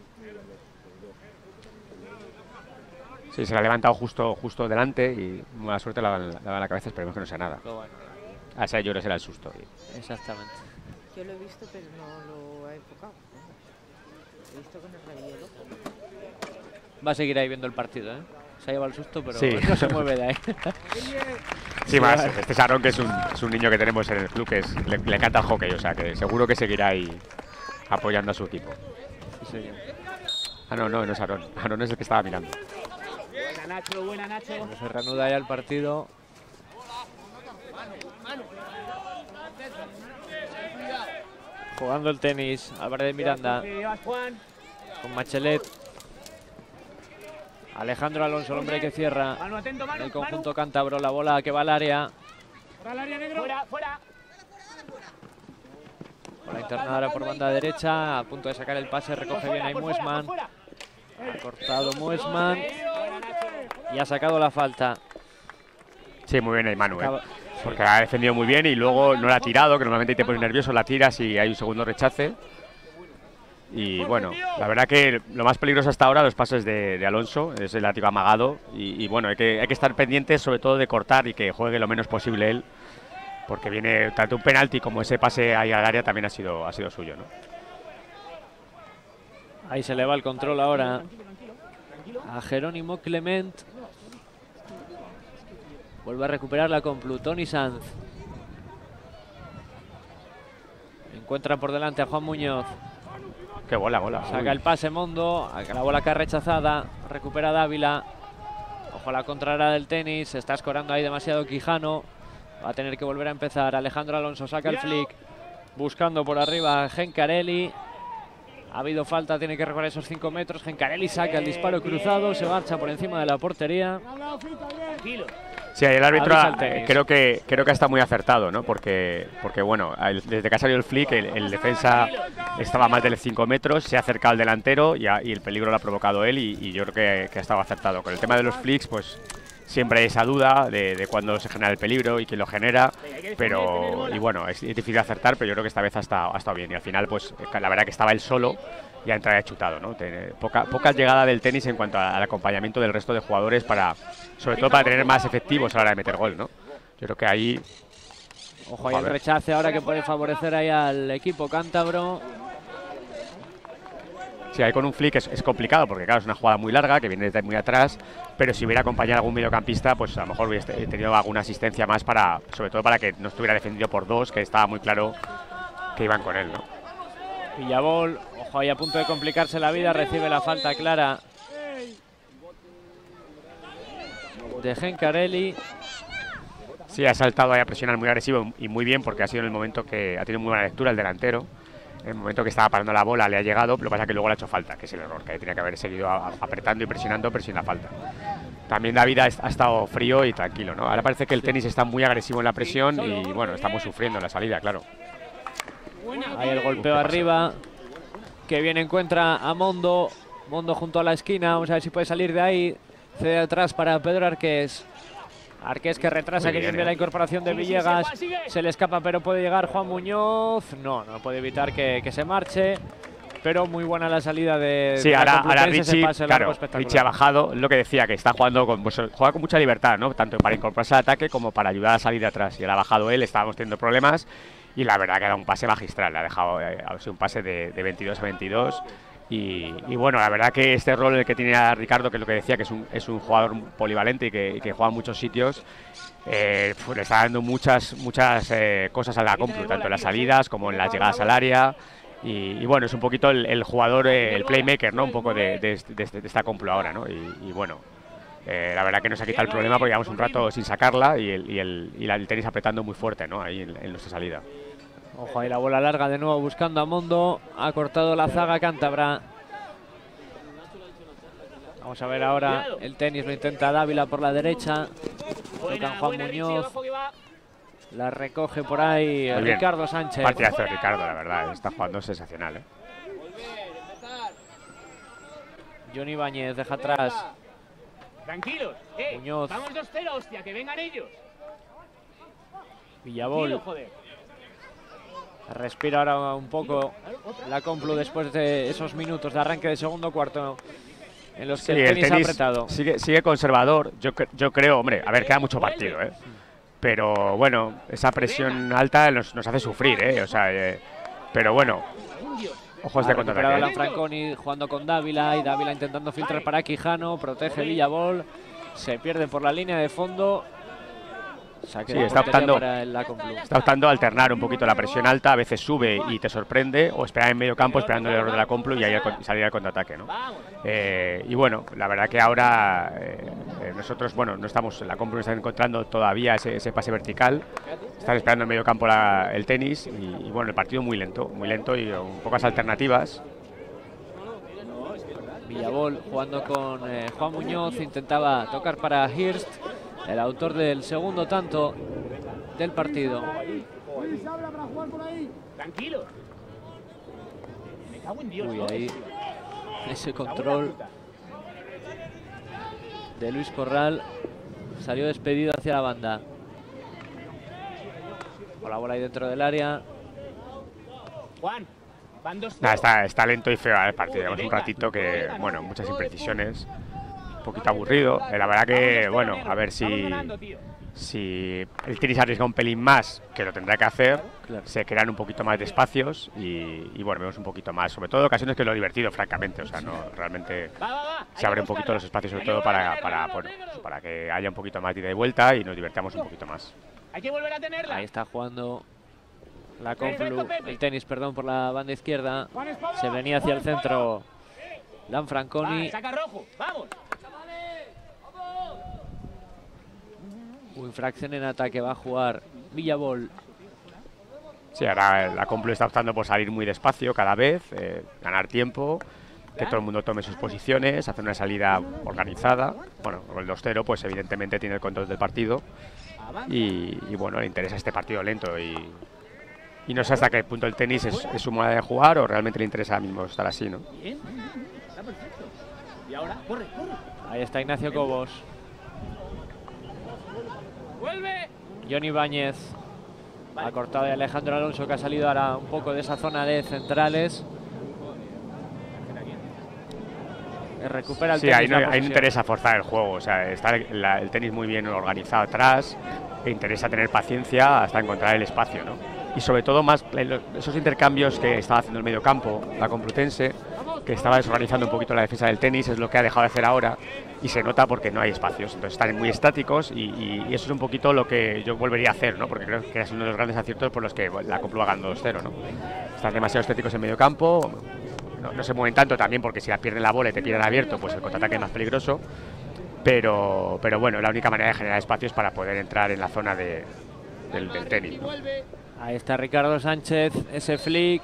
Sí, se la ha levantado justo, justo delante y mala suerte la la da en la cabeza, esperemos que no sea nada. Pero bueno, A esa yo creo que será el susto. exactamente. Yo lo he visto, pero no lo he enfocado. He visto con el rabillo loco. Va a seguir ahí viendo el partido, ¿eh? Se ha llevado el susto, pero Sí. no se mueve de ahí. Sí, más, este Sarón, que es un, es un niño que tenemos en el club, que es, le, le encanta el hockey, o sea que seguro que seguirá ahí apoyando a su equipo. Sí, señor. Ah, no, no, no es Sarón. Sarón es el que estaba mirando. Buena, Nacho, buena, Nacho. Bueno, se reanuda ya el partido. Jugando el tenis, Álvarez de Miranda ¿Qué llevas, Juan? con Machelet. Alejandro Alonso, el hombre que cierra. Manu, atento, En Manu. el conjunto cántabro, la bola que va al área. Fuera al área, negro. Fuera, fuera. Bola internada ahora por banda derecha. A punto de sacar el pase, recoge bien ahí Por fuera, por Muesman. fuera. Ha cortado Muesman Buena, Nacho. y ha sacado la falta. Sí, muy bien ahí Manu, ¿eh? Acaba- Porque ha defendido muy bien y luego no la ha tirado, que normalmente te pones nervioso, la tiras y hay un segundo rechace. Y bueno, la verdad que lo más peligroso hasta ahora los pases de, de Alonso, es el látigo amagado y, y bueno, hay que, hay que estar pendientes sobre todo de cortar y que juegue lo menos posible él, porque viene tanto un penalti como ese pase ahí al área también ha sido, ha sido suyo, ¿no? Ahí se le va el control ahora a Jerónimo Clement. Vuelve a recuperar la con Plutón y Sanz. Encuentra por delante a Juan Muñoz. Qué bola, bola. Saca Uy. el pase Mondo. La bola que ha rechazada. Recupera Dávila. Ojo a la contraria del tenis. Se está escorando ahí demasiado Quijano. Va a tener que volver a empezar. Alejandro Alonso saca el flick. Buscando por arriba a Gencarelli. Ha habido falta, tiene que recorrer esos cinco metros. Gencarelli saca el disparo cruzado, se marcha por encima de la portería. Sí, el árbitro Avisa ha- el tenis. creo que creo que está muy acertado, ¿no? Porque, porque bueno, el- desde que ha salido el flick, el, el defensa estaba a más de cinco metros, se ha acercado al delantero y, ha- y el peligro lo ha provocado él y, y yo creo que, que ha estado acertado. Con el tema de los flicks, pues siempre hay esa duda de, de cuándo se genera el peligro y quién lo genera, pero y bueno, es, es difícil acertar, pero yo creo que esta vez ha estado, ha estado bien y al final, pues la verdad que estaba él solo y ha entrado y ha chutado, ¿no? Tiene poca, poca llegada del tenis en cuanto a- al acompañamiento del resto de jugadores para, sobre todo para tener más efectivos a la hora de meter gol, ¿no? Yo creo que ahí Ojo, hay A el ver. rechace ahora que puede favorecer ahí al equipo cántabro. sí, ahí con un flick es, es complicado porque claro, es una jugada muy larga que viene desde muy atrás, pero si hubiera acompañado a algún mediocampista, pues a lo mejor hubiera tenido alguna asistencia más para, sobre todo para que no estuviera defendido por dos, que estaba muy claro que iban con él, ¿no? Villabol, ojo ahí a punto de complicarse la vida, recibe la falta clara de Gencarelli. Sí, ha saltado ahí a presionar muy agresivo y muy bien porque ha sido en el momento que ha tenido muy buena lectura el delantero. En el momento que estaba parando la bola le ha llegado, lo que pasa es que luego le ha hecho falta, que es el error, que ahí tenía que haber seguido a- apretando y presionando, pero sin la falta. También David ha, est- ha estado frío y tranquilo, ¿no? Ahora parece que el tenis está muy agresivo en la presión y bueno, estamos sufriendo en la salida, claro. Ahí el golpeo arriba. Que bien encuentra a Mondo. Mondo junto a la esquina. Vamos a ver si puede salir de ahí. Cede atrás para Pedro Arqués. Arqués que retrasa, Muy que bien, viene eh. la incorporación de Villegas. Se le escapa, pero puede llegar Juan Muñoz. No, no puede evitar que, que se marche. Pero muy buena la salida de. Sí, de la ahora, ahora Complutense, ese Richie, pase largo claro, espectacular. Richie ha bajado, lo que decía, que está jugando con, pues, juega con mucha libertad, ¿no? Tanto para incorporarse al ataque como para ayudar a salir de atrás. Y él ha bajado él, estábamos teniendo problemas y la verdad que ha dado un pase magistral, le ha dejado eh, ha sido un pase de, de veintidós a veintidós. Y, y bueno, la verdad que este rol el que tiene a Ricardo, que es lo que decía, que es un, es un jugador polivalente y que, y que juega en muchos sitios, eh, pues le está dando muchas, muchas eh, cosas a la Complu, tanto en las salidas como en las llegadas al área. Y, y bueno, es un poquito el, el jugador, eh, el playmaker, ¿no? Un poco de, de, de, de esta Complu ahora, ¿no? Y, y bueno, eh, la verdad que nos ha quitado el problema porque llevamos un rato sin sacarla y el, y el, y la- el tenis apretando muy fuerte, ¿no? Ahí en, en nuestra salida. Ojo ahí la bola larga de nuevo buscando a Mondo. Ha cortado la zaga cántabra. Vamos a ver ahora el tenis, lo intenta Dávila por la derecha. Tocan Juan Muñoz. La recoge por ahí Muy bien. Ricardo Sánchez. Partidazo de Ricardo, la verdad, está jugando sensacional, ¿eh? Johnny Ibáñez deja atrás. Tranquilos, eh. Muñoz. Vamos dos cero, hostia, que vengan ellos. Villabol. Tranquilo, joder. Respira ahora un poco la Complu después de esos minutos de arranque de segundo cuarto en los que Sí, el tenis, ha tenis apretado. sigue, sigue conservador. Yo, cre- yo creo, hombre, a ver, queda mucho partido, ¿eh? Pero bueno, esa presión alta nos, nos hace sufrir, ¿eh? O sea, eh, pero bueno, ojos de Ha recuperado contraataque. la ¿eh? Franconi jugando con Dávila y Dávila intentando filtrar para Quijano, protege Villabol, se pierde por la línea de fondo. Saque Sí, de está portería optando- para la Complu. Está optando a alternar un poquito la presión alta, a veces sube y te sorprende, o esperar en medio campo esperando el error de la Complu y ahí al con- salir al contraataque, ¿no? Eh, y bueno, la verdad que ahora eh, eh, nosotros, bueno, no estamos, la Complu no está encontrando todavía ese, ese pase vertical, están esperando en medio campo la- el tenis y, y bueno, el partido muy lento, muy lento y con pocas alternativas. Villabol jugando con eh, Juan Muñoz, intentaba tocar para Hirst, el autor del segundo tanto del partido. Tranquilos. Me cago en Dios. Uy, ¿no? ahí ese control de Luis Corral salió despedido hacia la banda. Con la bola ahí dentro del área. Juan, van dos Nada, cero. está, está lento y feo el partido, llevamos un ratito que, bueno, muchas imprecisiones, un poquito aburrido. Eh, la verdad que, bueno, a ver si... Vamos ganando, tío. Si el tenis arriesga un pelín más, que lo tendrá que hacer, Claro. se crean un poquito más de espacios y, y bueno, vemos un poquito más, sobre todo ocasiones que es lo divertido, francamente, o sea, no realmente Va, va, va. se abren un poquito los espacios, sobre todo para, para, bueno, pues para que haya un poquito más de ida y vuelta y nos divertamos un poquito más. Hay que volver a tenerla. Ahí está jugando la Complu, el tenis, perdón, por la banda izquierda. Se venía hacia el centro Dan Franconi. Va, saca rojo, vamos. infracción en ataque, va a jugar Villabol. Sí, ahora la Complu está optando por salir muy despacio cada vez, eh, ganar tiempo, que todo el mundo tome sus posiciones, hacer una salida organizada. Bueno, con el dos cero pues evidentemente tiene el control del partido y, y bueno, le interesa este partido lento y, y no sé hasta qué punto el tenis es, es su manera de jugar o realmente le interesa ahora mismo estar así, ¿no? Bien, está perfecto. Y ahora, corre, corre. Ahí está Ignacio Cobos. ¡Vuelve! Johnny Ibáñez. Ha cortado de Alejandro Alonso, que ha salido ahora un poco de esa zona de centrales. Recupera el sí, tenis. ahí no, la ahí no interesa forzar el juego, o sea, está el, la, el tenis muy bien organizado atrás, e interesa tener paciencia hasta encontrar el espacio, ¿no? Y sobre todo más esos intercambios que estaba haciendo el medio campo, la Complutense, que estaba desorganizando un poquito la defensa del tenis, es lo que ha dejado de hacer ahora y se nota porque no hay espacios, entonces están muy estáticos y, y, y eso es un poquito lo que yo volvería a hacer, ¿no? Porque creo que es uno de los grandes aciertos por los que la Complu va ganando dos cero, ¿no? Están demasiado estáticos en medio campo. No, no se mueven tanto también porque si la pierden la bola y te pierden abierto, pues el contraataque es más peligroso. Pero, pero bueno, la única manera de generar espacios para poder entrar en la zona de, del, del tenis, ¿no? Ahí está Ricardo Sánchez, ese flick.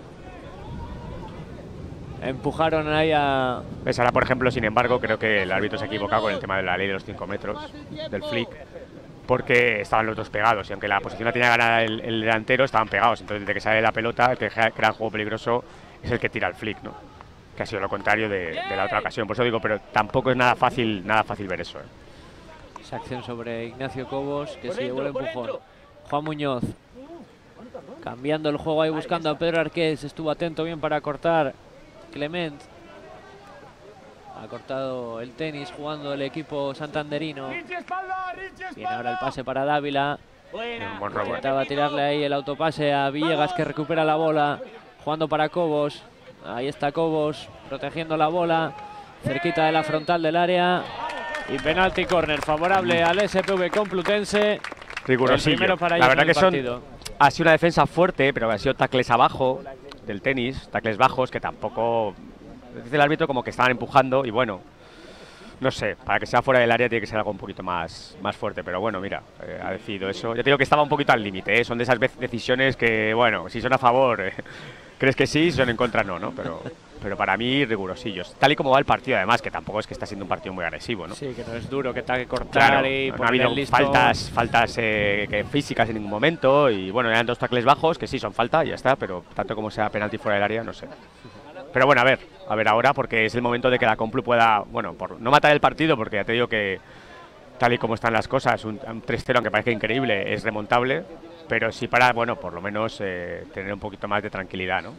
Empujaron ahí a... Pues ahora, por ejemplo, sin embargo, creo que el árbitro se ha equivocado con el tema de la ley de los cinco metros del flick, porque estaban los dos pegados y aunque la posición la tenía ganada el, el delantero, estaban pegados. Entonces, desde que sale la pelota, el que crea un juego peligroso es el que tira el flick, ¿no? Que ha sido lo contrario de, de la otra ocasión. Por eso digo, pero tampoco es nada fácil, nada fácil ver eso, ¿eh? Esa acción sobre Ignacio Cobos, que se llevó el empujón. Juan Muñoz, cambiando el juego ahí, buscando a Pedro Arqués. Estuvo atento bien para cortar Clement. Ha cortado el tenis jugando el equipo santanderino. Viene ahora el pase para Dávila. Intentaba tirarle ahí el autopase a Villegas, que recupera la bola. Jugando para Cobos. Ahí está Cobos protegiendo la bola. Cerquita de la frontal del área. Y penalti córner favorable al S P V Complutense. Rigurosillo. Para la verdad que son, partido. ha sido una defensa fuerte, pero ha sido tacles abajo del tenis, tacles bajos, que tampoco... Dice el árbitro como que estaban empujando y bueno, no sé, para que sea fuera del área tiene que ser algo un poquito más, más fuerte, pero bueno, mira, eh, ha decidido eso. Yo te digo que estaba un poquito al límite, ¿eh? Son de esas decisiones que, bueno, si son a favor, eh, crees que sí, si son en contra no, ¿no? Pero, pero para mí rigurosillos. Tal y como va el partido además, que tampoco es que está siendo un partido muy agresivo, ¿no? Sí, que no es duro, que tenga que cortar claro, y no ha habido faltas, faltas eh, que físicas en ningún momento y bueno, eran dos tacles bajos, que sí, son falta y ya está, pero tanto como sea penalti fuera del área, no sé. Pero bueno, a ver, a ver ahora, porque es el momento de que la Complu pueda, bueno, por no matar el partido, porque ya te digo que tal y como están las cosas, un, un tres cero, aunque parezca increíble, es remontable, pero sí para, bueno, por lo menos eh, tener un poquito más de tranquilidad, ¿no?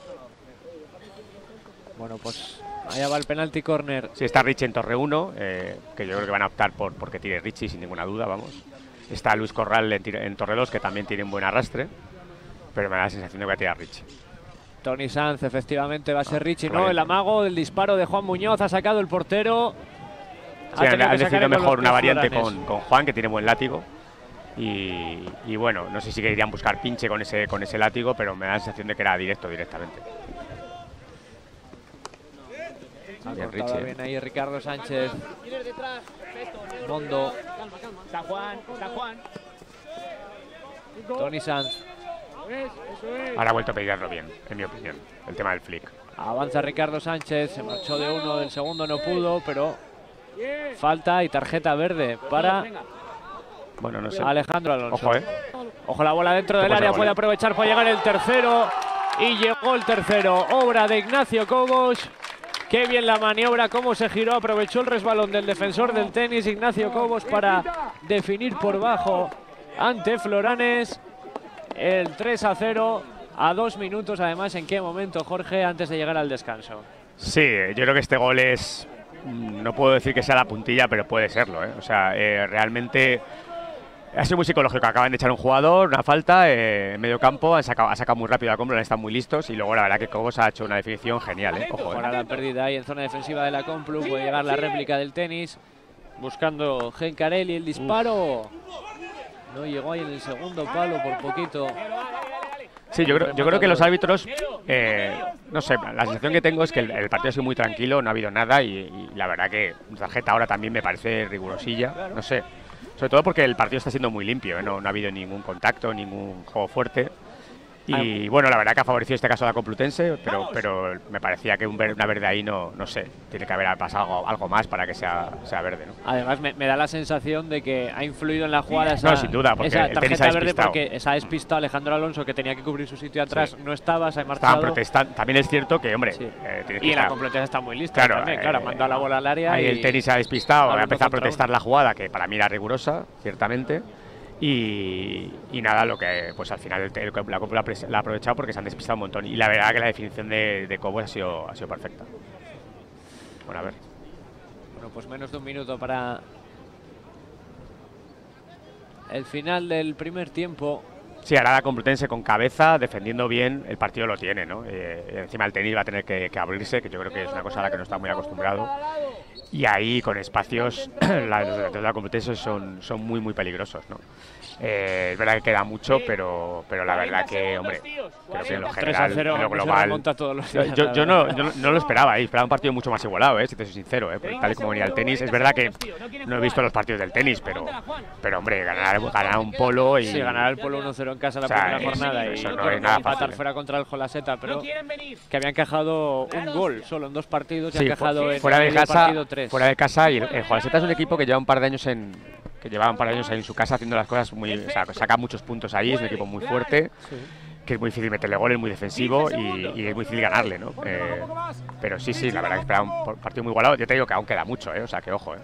Bueno, pues allá va el penalti córner. Sí, está Richie en torre uno, eh, que yo creo que van a optar por porque tire Richie sin ninguna duda, vamos. Está Luis Corral en, en torre dos, que también tiene un buen arrastre, pero me da la sensación de que va a tirar Richie. Tony Sanz, efectivamente va a ser Ah, Richie, vale. ¿no? El amago del disparo de Juan Muñoz, ha sacado el portero. Sí, han, han decidido mejor una variante con, con, con Juan, que tiene buen látigo. Y, y bueno, no sé si querían buscar pinche con ese, con ese látigo, pero me da la sensación de que era directo directamente. Ha Bien, cortado Richie. bien ahí Ricardo Sánchez. Mondo. Está Juan, está Juan. Tony Sanz. Ahora ha vuelto a pedirlo bien, en mi opinión, el tema del flick. Avanza Ricardo Sánchez, se marchó de uno, del segundo no pudo, pero falta y tarjeta verde para Bueno, no sé. Alejandro Alonso. Ojo, eh. Ojo la bola dentro del Ojo ese área, gol, puede eh. aprovechar para llegar el tercero. Y llegó el tercero, obra de Ignacio Cobos. Qué bien la maniobra, cómo se giró, aprovechó el resbalón del defensor del tenis, Ignacio Cobos, para definir por bajo ante Floranes. El tres a cero a dos minutos, además, ¿en qué momento, Jorge, antes de llegar al descanso? Sí, yo creo que este gol es... No puedo decir que sea la puntilla, pero puede serlo, ¿eh? O sea, eh, realmente ha sido muy psicológico. Acaban de echar un jugador, una falta, eh, en medio campo, han sacado, ha sacado muy rápido la compra, están muy listos y luego la verdad que Cobos ha hecho una definición genial, ¿eh? Ojo, Ahora ¿eh? la pérdida ahí en zona defensiva de la Complu, puede llegar la réplica del tenis, buscando Gencarelli, el disparo. Uf. No llegó ahí en el segundo palo por poquito. Sí, yo creo, yo creo que los árbitros, eh, no sé, la sensación que tengo es que el, el partido ha sido muy tranquilo, no ha habido nada y, y la verdad que la tarjeta ahora también me parece rigurosilla, no sé. Sobre Sobre todo porque el partido está siendo muy limpio, ¿eh? no, no ha habido ningún contacto, ningún juego fuerte. Y bueno, la verdad que ha favorecido este caso a la Complutense, pero, pero me parecía que un ver, una verde ahí no, no sé, tiene que haber pasado algo, algo más para que sea, sea verde, ¿no? Además me, me da la sensación de que ha influido en la jugada esa, no, sin duda, porque esa el tenis tarjeta ha verde despistado. porque se ha despistado Alejandro Alonso, que tenía que cubrir su sitio atrás, Sí. no estaba, se ha marchado. Estaban protestando, también es cierto que, hombre, Sí. eh, tienes Y que la estar- Complutense está muy lista Claro, también, eh, claro, ha mandado la bola al área. Ahí y el tenis se ha despistado, al ha uno empezado a contra protestar uno. la jugada, que para mí era rigurosa, ciertamente. Y, y nada, lo que pues al final el, el, la Copa la, pres- la ha aprovechado porque se han despistado un montón. Y la verdad que la definición de, de Cobos ha sido, ha sido perfecta. Bueno, a ver. Bueno, pues menos de un minuto para el final del primer tiempo. Sí, ahora la Complutense con cabeza, defendiendo bien, el partido lo tiene, ¿no? Eh, encima el tenis va a tener que, que abrirse, que yo creo que es una cosa a la que no está muy acostumbrado. Y ahí, con espacios, la, los delanteros de la Complutense son, son muy, muy peligrosos, ¿no? Eh, es verdad que queda mucho, pero, pero la verdad que, hombre, creo que en lo tres a general, cero, en lo que se global... remonta todos los Yo, días, yo, la yo no, verdad. yo no- no lo esperaba ahí, esperaba un partido mucho más igualado, ¿eh? Si te soy sincero, ¿eh? Porque tal y como venía el tenis, es verdad que no he visto los partidos del tenis, pero, pero hombre, ganar, ganar un polo y... Sí, ganar el Polo uno cero en casa la O sea, primera es- jornada y eso no bueno, es nada empatar fácil, ¿eh? fuera contra el Jolaseta, pero que habían encajado un gol solo en dos partidos y Sí, han encajado en fuera de medio casa, partido tres. fuera de casa, y el, el Jolaseta es un equipo que lleva un par de años en que lleva un par de años ahí en su casa haciendo las cosas muy, o sea, saca muchos puntos ahí, es un equipo muy fuerte, que es muy difícil meterle gol, es muy defensivo y, y es muy difícil ganarle, ¿no? Eh, pero sí, sí, la verdad que esperaba un por- partido muy igualado. Yo te digo que aún queda mucho, ¿eh? O sea, que ojo, ¿eh?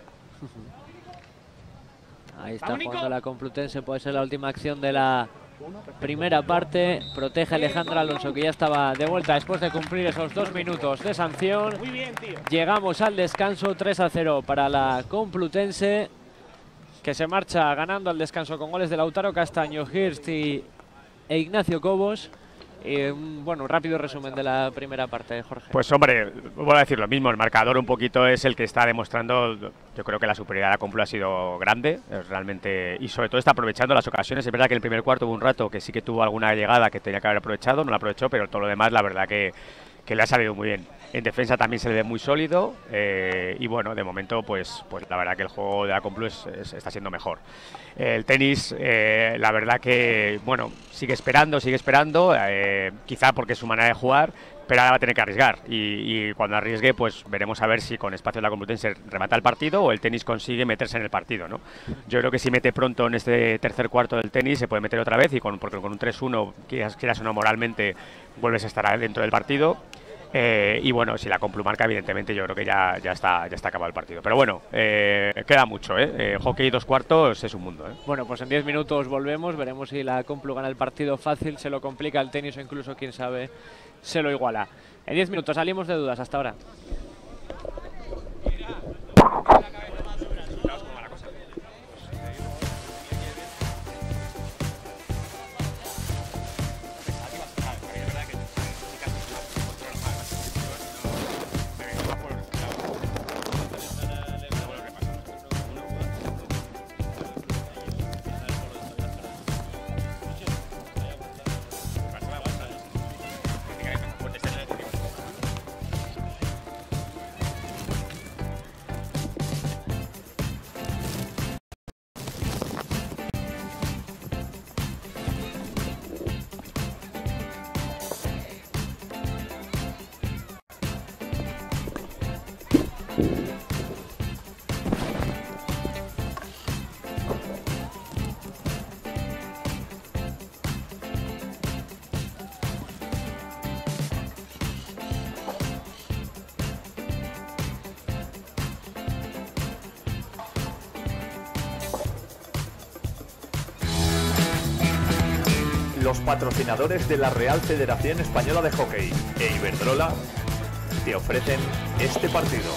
Ahí está jugando la Complutense, puede ser la última acción de la primera parte. Protege a Alejandro Alonso, que ya estaba de vuelta después de cumplir esos dos minutos de sanción. Muy bien, tío. Llegamos al descanso, tres a cero para la Complutense, que se marcha ganando al descanso con goles de Lautaro Castaño, Hirst y, e Ignacio Cobos. Y un, bueno, un rápido resumen de la primera parte, Jorge. Pues hombre, vuelvo a decir lo mismo, el marcador un poquito es el que está demostrando, yo creo que la superioridad de la Complu ha sido grande, es realmente, y sobre todo está aprovechando las ocasiones. Es verdad que en el primer cuarto hubo un rato que sí que tuvo alguna llegada que tenía que haber aprovechado, no la aprovechó, pero todo lo demás la verdad que, que le ha salido muy bien. En defensa también se le ve muy sólido eh, y bueno, de momento pues, pues la verdad que el juego de la Complu es, es- está siendo mejor. El tenis, eh, la verdad que, bueno, sigue esperando, sigue esperando, eh, quizá porque es su manera de jugar, pero ahora va a tener que arriesgar. Y, y cuando arriesgue, pues veremos a ver si con espacio de la Complutense remata el partido o el tenis consigue meterse en el partido, ¿no? Yo creo que si mete pronto en este tercer cuarto del tenis, se puede meter otra vez y con, porque con un tres uno, quieras, quieras o no, moralmente, vuelves a estar dentro del partido. Eh, y bueno, si la Complu marca, evidentemente yo creo que ya, ya, está, ya está acabado el partido. Pero bueno, eh, queda mucho, ¿eh? Eh, hockey dos cuartos es un mundo, ¿eh? Bueno, pues en diez minutos volvemos, veremos si la Complu gana el partido fácil, se lo complica el tenis o incluso, quién sabe, se lo iguala. En diez minutos salimos de dudas, hasta ahora. Los patrocinadores de la Real Federación Española de Hockey e Iberdrola te ofrecen este partido.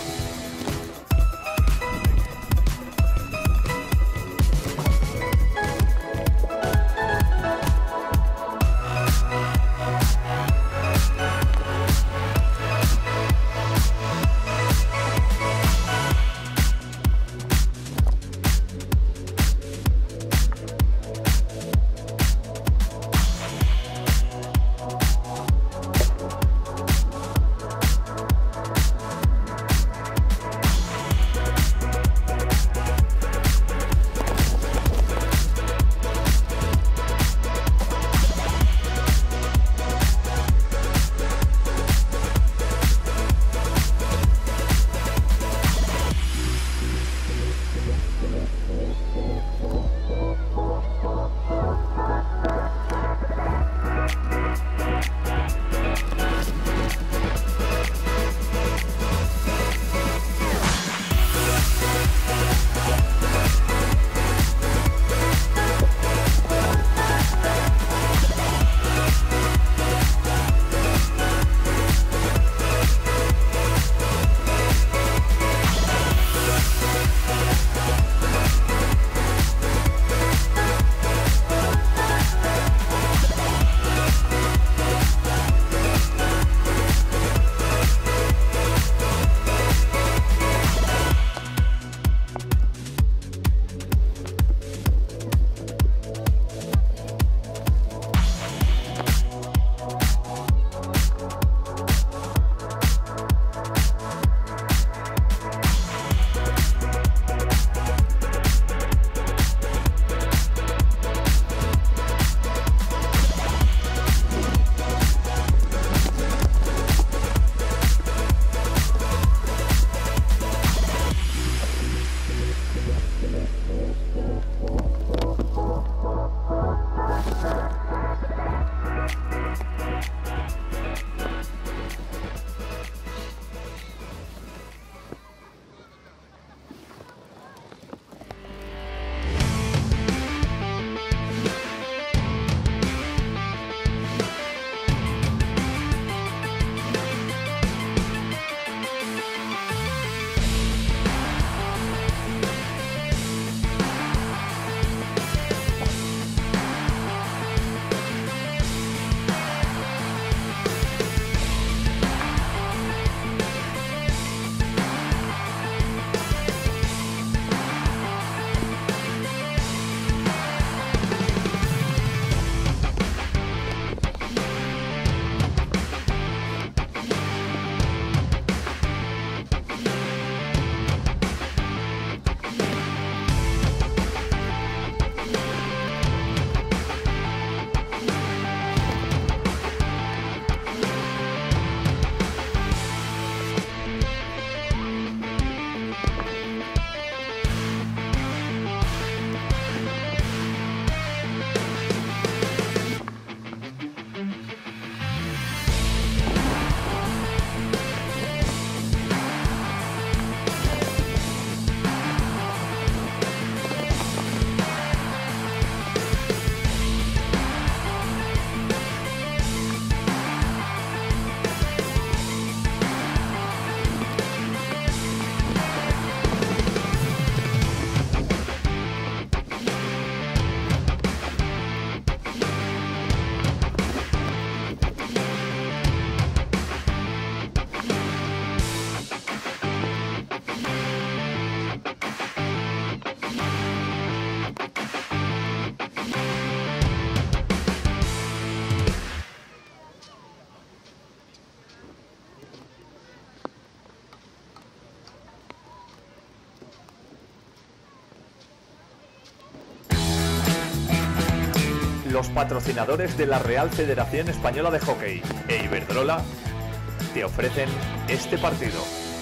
Los patrocinadores de la Real Federación Española de Hockey e Iberdrola te ofrecen este partido.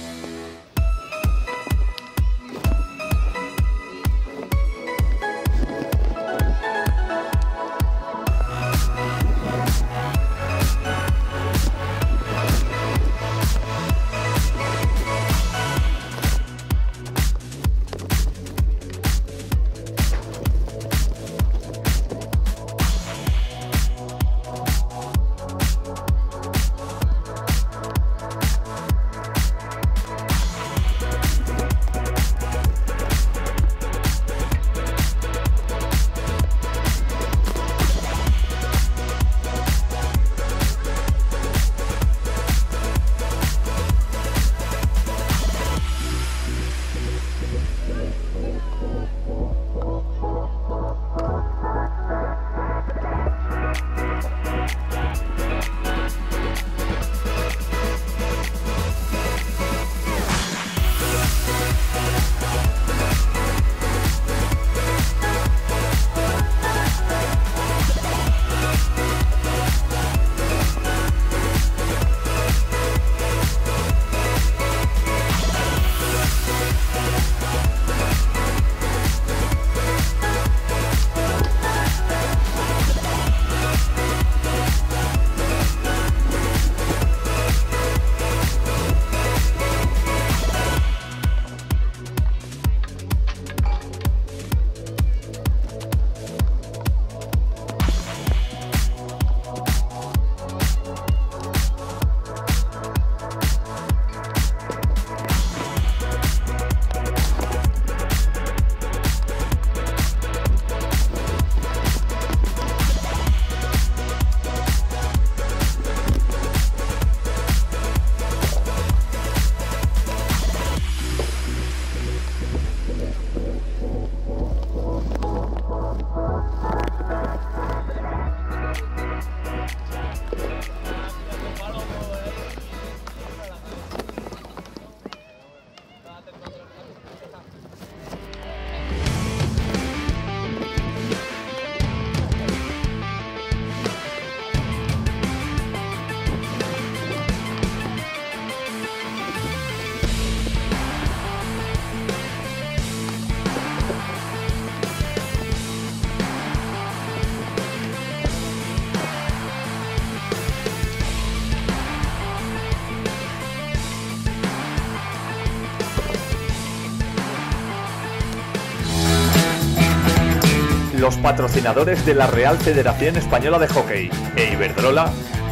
Los patrocinadores de la Real Federación Española de Hockey e Iberdrola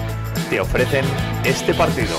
te ofrecen este partido.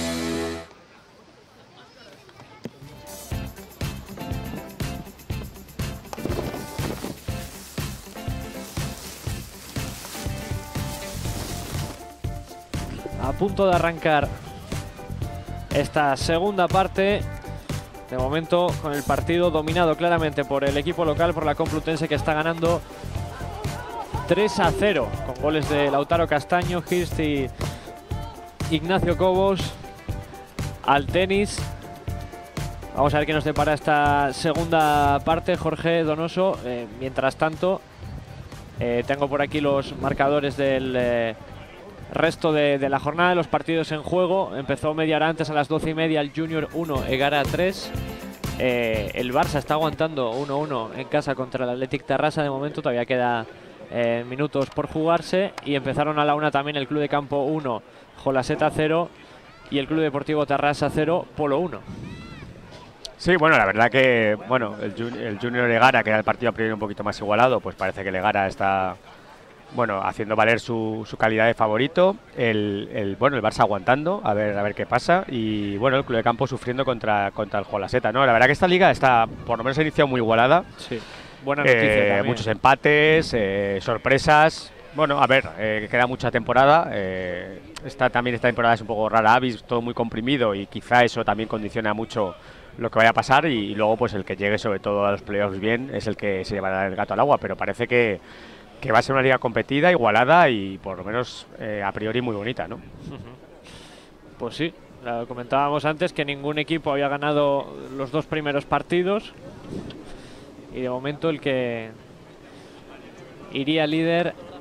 A punto de arrancar esta segunda parte. De momento, con el partido dominado claramente por el equipo local, por la Complutense, que está ganando tres a cero, con goles de Lautaro Castaño, Hirst y Ignacio Cobos. Al tenis. Vamos a ver qué nos depara esta segunda parte, Jorge Donoso. Eh, mientras tanto, eh, tengo por aquí los marcadores del eh, resto de, de la jornada, de los partidos en juego. Empezó media hora antes, a las doce y media, el Junior uno, Egara tres. Eh, el Barça está aguantando uno uno en casa contra el Athletic Tarrasa. De momento todavía queda eh, minutos por jugarse. Y empezaron a la una también el Club de Campo uno, Jolaseta cero. Y el Club Deportivo Tarrasa cero, Polo uno. Sí, bueno, la verdad que bueno, el, el Junior Egara, que era el partido a priori un poquito más igualado, pues parece que el Egara está bueno, haciendo valer su, su calidad de favorito. El, el, bueno, el Barça aguantando, a ver, a ver qué pasa. Y bueno, el Club de Campo sufriendo contra, contra el Jolaseta, ¿no? La verdad que esta liga está, por lo menos, ha iniciado muy igualada. Sí, buena noticia eh, también. Muchos empates, eh, sorpresas. Bueno, a ver, eh, queda mucha temporada. Eh, esta, también esta temporada es un poco rara, Avis, todo muy comprimido, y quizá eso también condiciona mucho lo que vaya a pasar. Y, y luego, pues el que llegue sobre todo a los playoffs bien es el que se llevará el gato al agua. Pero parece que que va a ser una liga competida, igualada y por lo menos eh, a priori muy bonita, ¿no? Pues sí, lo comentábamos antes que ningún equipo había ganado los dos primeros partidos y de momento el que iría líder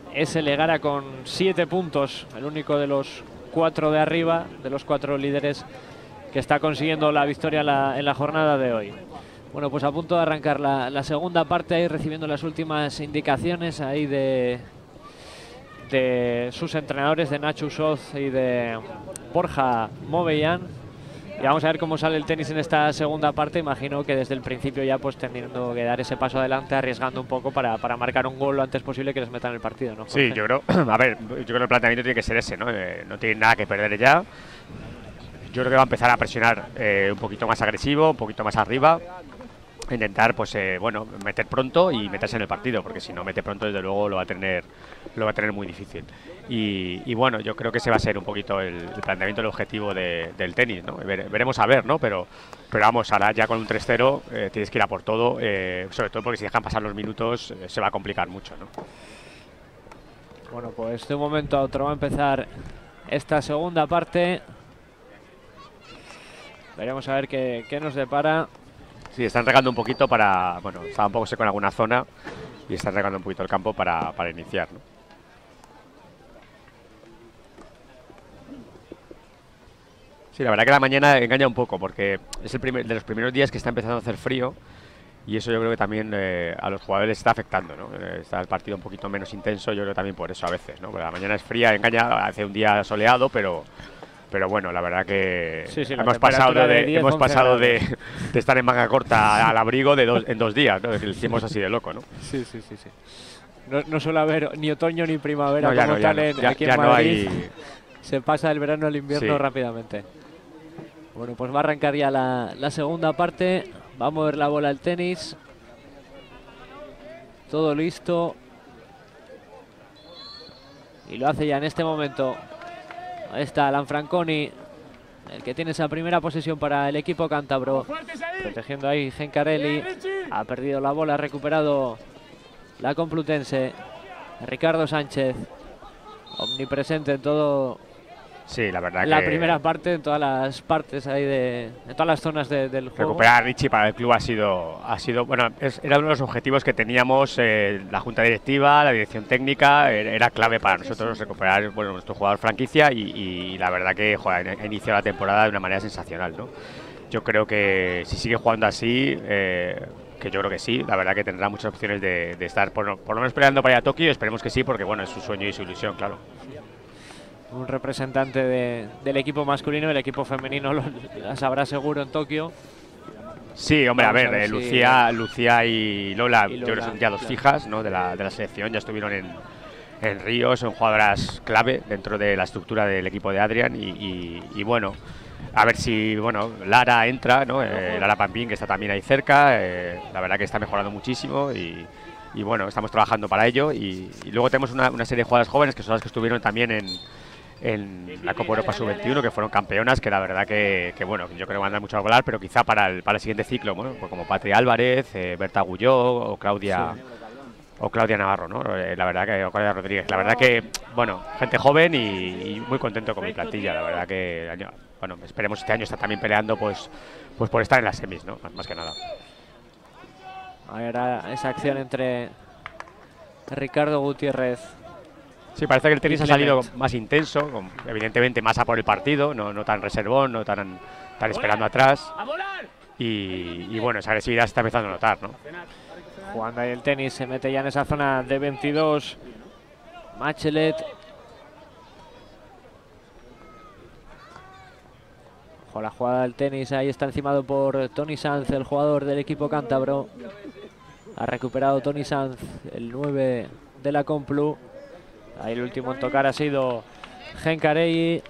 ese Legara con siete puntos, el único de los cuatro de arriba, de los cuatro líderes que está consiguiendo la victoria en la, en la jornada de hoy. Bueno, pues a punto de arrancar la, la segunda parte, ahí recibiendo las últimas indicaciones ahí de, de sus entrenadores, de Nacho Usoz y de Borja Movellán. Y vamos a ver cómo sale el tenis en esta segunda parte. Imagino que desde el principio ya pues teniendo que dar ese paso adelante, arriesgando un poco para, para marcar un gol lo antes posible que les metan el partido, ¿no, Jorge? Sí, yo creo, a ver, yo creo que el planteamiento tiene que ser ese, ¿no? Eh, no tiene nada que perder ya. Yo creo que va a empezar a presionar eh, un poquito más agresivo, un poquito más arriba. Intentar, pues, eh, bueno, meter pronto y meterse en el partido, porque si no mete pronto, desde luego lo va a tener, lo va a tener muy difícil. Y, y bueno, yo creo que ese va a ser un poquito el, el planteamiento, el objetivo de, del tenis, ¿no? Vere, veremos a ver, ¿no? Pero, pero vamos, ahora ya con un tres cero eh, tienes que ir a por todo, eh, sobre todo porque si dejan pasar los minutos eh, se va a complicar mucho, ¿no? Bueno, pues de un momento a otro va a empezar esta segunda parte. Veremos a ver qué, qué nos depara. Sí, están regando un poquito para, bueno, estaba un poco seco en alguna zona y están regando un poquito el campo para, para iniciar, ¿no? Sí, la verdad que la mañana engaña un poco porque es el primer, de los primeros días que está empezando a hacer frío y eso yo creo que también eh, a los jugadores les está afectando, ¿no? Eh, está el partido un poquito menos intenso, yo creo también por eso a veces, ¿no? Porque la mañana es fría, engaña, hace un día soleado, pero... Pero bueno, la verdad que sí, sí, hemos pasado, de, de diez, hemos pasado de, grados. de estar en manga corta al abrigo de dos, en dos días, ¿no? Lo hicimos así de loco, ¿no? Sí, sí, sí, sí. No, no suele haber ni otoño ni primavera no, ya como no, ya tal no. en, Ya, aquí ya en no Madrid. hay... Se pasa el verano al invierno Sí. rápidamente. Bueno, pues va a arrancar ya la, la segunda parte. Va a mover la bola el tenis. Todo listo. Y lo hace ya en este momento. Ahí está Alan Franconi, el que tiene esa primera posesión para el equipo cántabro. Protegiendo ahí Gencarelli. Ha perdido la bola, ha recuperado la Complutense. Ricardo Sánchez, omnipresente en todo. Sí, la verdad En la que primera parte, en todas las partes ahí de, en todas las zonas de, del juego. recuperar a Richie para el club ha sido, ha sido bueno, es, era uno de los objetivos que teníamos eh, la junta directiva, la dirección técnica, era, era clave para nosotros recuperar, bueno, nuestro jugador franquicia y, y la verdad que joder, ha iniciado la temporada de una manera sensacional, ¿no? Yo creo que si sigue jugando así, eh, que yo creo que sí, la verdad que tendrá muchas opciones de, de estar por, por lo menos peleando para ir a Tokio, esperemos que sí, porque bueno, es su sueño y su ilusión, claro. Un representante de, del equipo masculino, el equipo femenino lo, la sabrá seguro en Tokio. Sí, hombre, Vamos a ver, a ver eh, si- Lucía, Lucía y Lola, y yo creo que Lola, son ya dos claro. fijas, ¿no? de, la, de la selección, ya estuvieron en, en Río, son jugadoras clave dentro de la estructura del equipo de Adrián y, y, y bueno, a ver si, bueno, Lara entra, ¿no? Eh, Lara Pampín, que está también ahí cerca, eh, la verdad que está mejorando muchísimo y, y bueno, estamos trabajando para ello y, y luego tenemos una, una serie de jugadoras jóvenes que son las que estuvieron también en en la Copa Europa sub veintiuno, que fueron campeonas, que la verdad que, que bueno, yo creo que van a dar mucho a volar, pero quizá para el, para el siguiente ciclo, bueno, pues como Patria Álvarez, eh, Berta Gulló o Claudia Sí. o Claudia Navarro, ¿no? Eh, la verdad que, o Claudia Rodríguez, la verdad que, bueno, gente joven y, y muy contento con mi plantilla, la verdad que, el año- bueno, esperemos este año estar también peleando, pues, pues por estar en las semis, ¿no? Más, más que nada. Ahí era esa acción entre Ricardo Gutiérrez. Sí, parece que el tenis Y ha salido Clement. más intenso, con- evidentemente más a por el partido, no, no tan reservón, no tan, tan esperando atrás. Y, y bueno, esa agresividad se está empezando a notar, ¿no? Jugando ahí el tenis, se mete ya en esa zona de veintidós. Machelet. Ojo, la jugada del tenis, ahí está encimado por Tony Sanz, el jugador del equipo cántabro. Ha recuperado Tony Sanz, el nueve de la Complu. Ahí el último en tocar ha sido Gencarelli.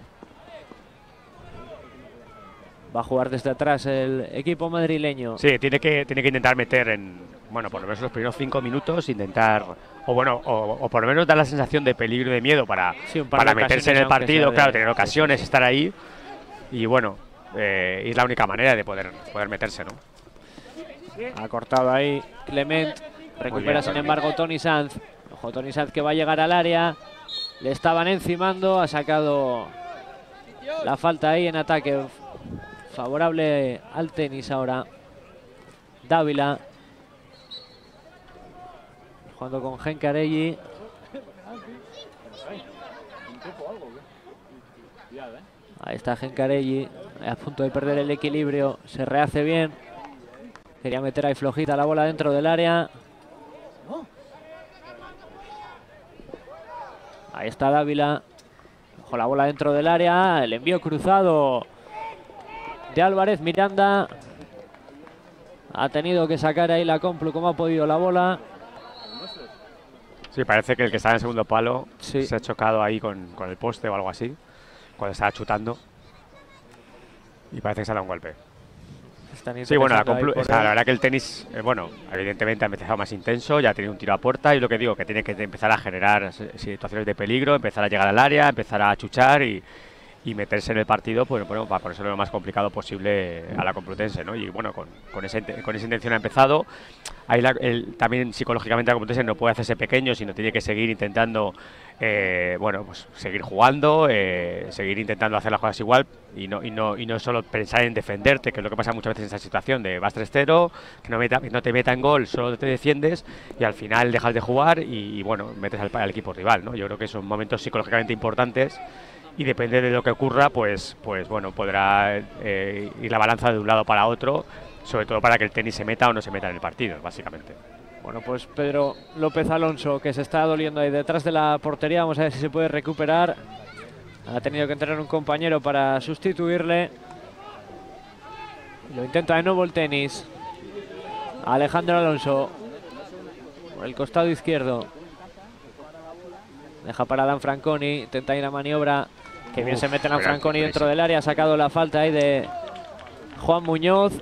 Va a jugar desde atrás el equipo madrileño. Sí, tiene que, tiene que intentar meter en, bueno, por lo menos los primeros cinco minutos, intentar, o bueno, o, o por lo menos dar la sensación de peligro y de miedo para, Sí, un par de para meterse en el ocasiones, aunque partido, sea de- claro, tener ocasiones, estar ahí. Y bueno, eh, es la única manera de poder, poder meterse, ¿no? Ha cortado ahí Clement. Recupera bien, sin Tony. embargo Tony Sanz. Ojo, Tony Sanz que va a llegar al área. Le estaban encimando. Ha sacado la falta ahí en ataque. Favorable al tenis ahora. Dávila. Jugando con Gencarelli. Ahí está Gencarelli, a punto de perder el equilibrio, se rehace bien. Quería meter ahí flojita la bola dentro del área. Ahí está Dávila. Ojo, la bola dentro del área. El envío cruzado de Álvarez. Miranda ha tenido que sacar ahí la Complu como ha podido la bola. Sí, parece que el que estaba en el segundo palo Sí. se ha chocado ahí con, con el poste o algo así, cuando estaba chutando. Y parece que se ha dado un golpe. Están Sí, bueno, la, interesando ahí Complu- por o sea, él. la verdad que el tenis, eh, bueno, evidentemente ha empezado más intenso, ya ha tenido un tiro a puerta y lo que digo, que tiene que empezar a generar s- situaciones de peligro, empezar a llegar al área, empezar a chuchar y, y meterse en el partido, pues bueno, para ponerse lo más complicado posible a la Complutense, ¿no? Y bueno, con, con, esa, inte- con esa intención ha empezado. Ahí la- el- también psicológicamente la Complutense no puede hacerse pequeño, sino tiene que seguir intentando, eh, bueno, pues seguir jugando, eh, seguir intentando hacer las cosas igual y no, y, no, y no solo pensar en defenderte, que es lo que pasa muchas veces en esa situación de vas tres cero, que no, meta, que no te meta en gol, solo te defiendes y al final dejas de jugar y, y bueno, metes al, al equipo rival, ¿no? Yo creo que son momentos psicológicamente importantes y depende de lo que ocurra, pues, pues bueno, podrá eh, ir la balanza de un lado para otro, sobre todo para que el tenis se meta o no se meta en el partido, básicamente. Bueno, pues Pedro López Alonso, que se está doliendo ahí detrás de la portería. Vamos a ver si se puede recuperar. Ha tenido que entrar un compañero para sustituirle. Lo intenta de nuevo el tenis. Alejandro Alonso por el costado izquierdo. Deja para Dan Franconi. Intenta ir a maniobra. Que bien Uf, se mete Dan penalti, Franconi dentro buenísimo. del área. Ha sacado la falta ahí de Juan Muñoz.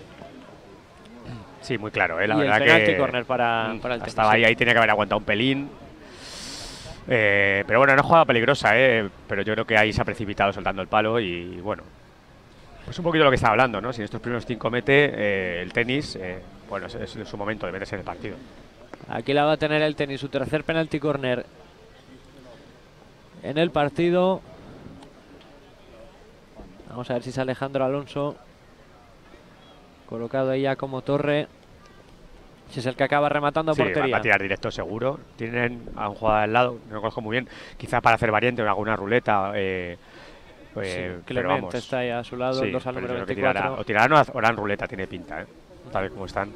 Sí, muy claro, ¿eh? La Y el verdad penalti que córner para, mm, para el tenis. estaba ahí, ahí tenía que haber aguantado un pelín. Eh, pero bueno, no jugada peligrosa, ¿eh? Pero yo creo que ahí se ha precipitado soltando el palo y bueno, pues un poquito lo que estaba hablando, ¿no? Si en estos primeros cinco mete eh, el tenis, eh, bueno, es, es su momento de meterse en el partido. Aquí la va a tener el tenis, su tercer penalti córner en el partido. Vamos a ver si es Alejandro Alonso, colocado ahí ya como torre. Si es el que acaba rematando a Sí, va, portería. va a tirar directo seguro. Tienen a un jugador al lado, no lo conozco muy bien, quizás para hacer variante o alguna ruleta. Eh, Sí, eh, pero Clemente vamos. está ahí a su lado, Sí, el dos al pero número yo creo que veinticuatro. tirará- o tirarán o harán ruleta, tiene pinta, ¿eh? Tal y como están.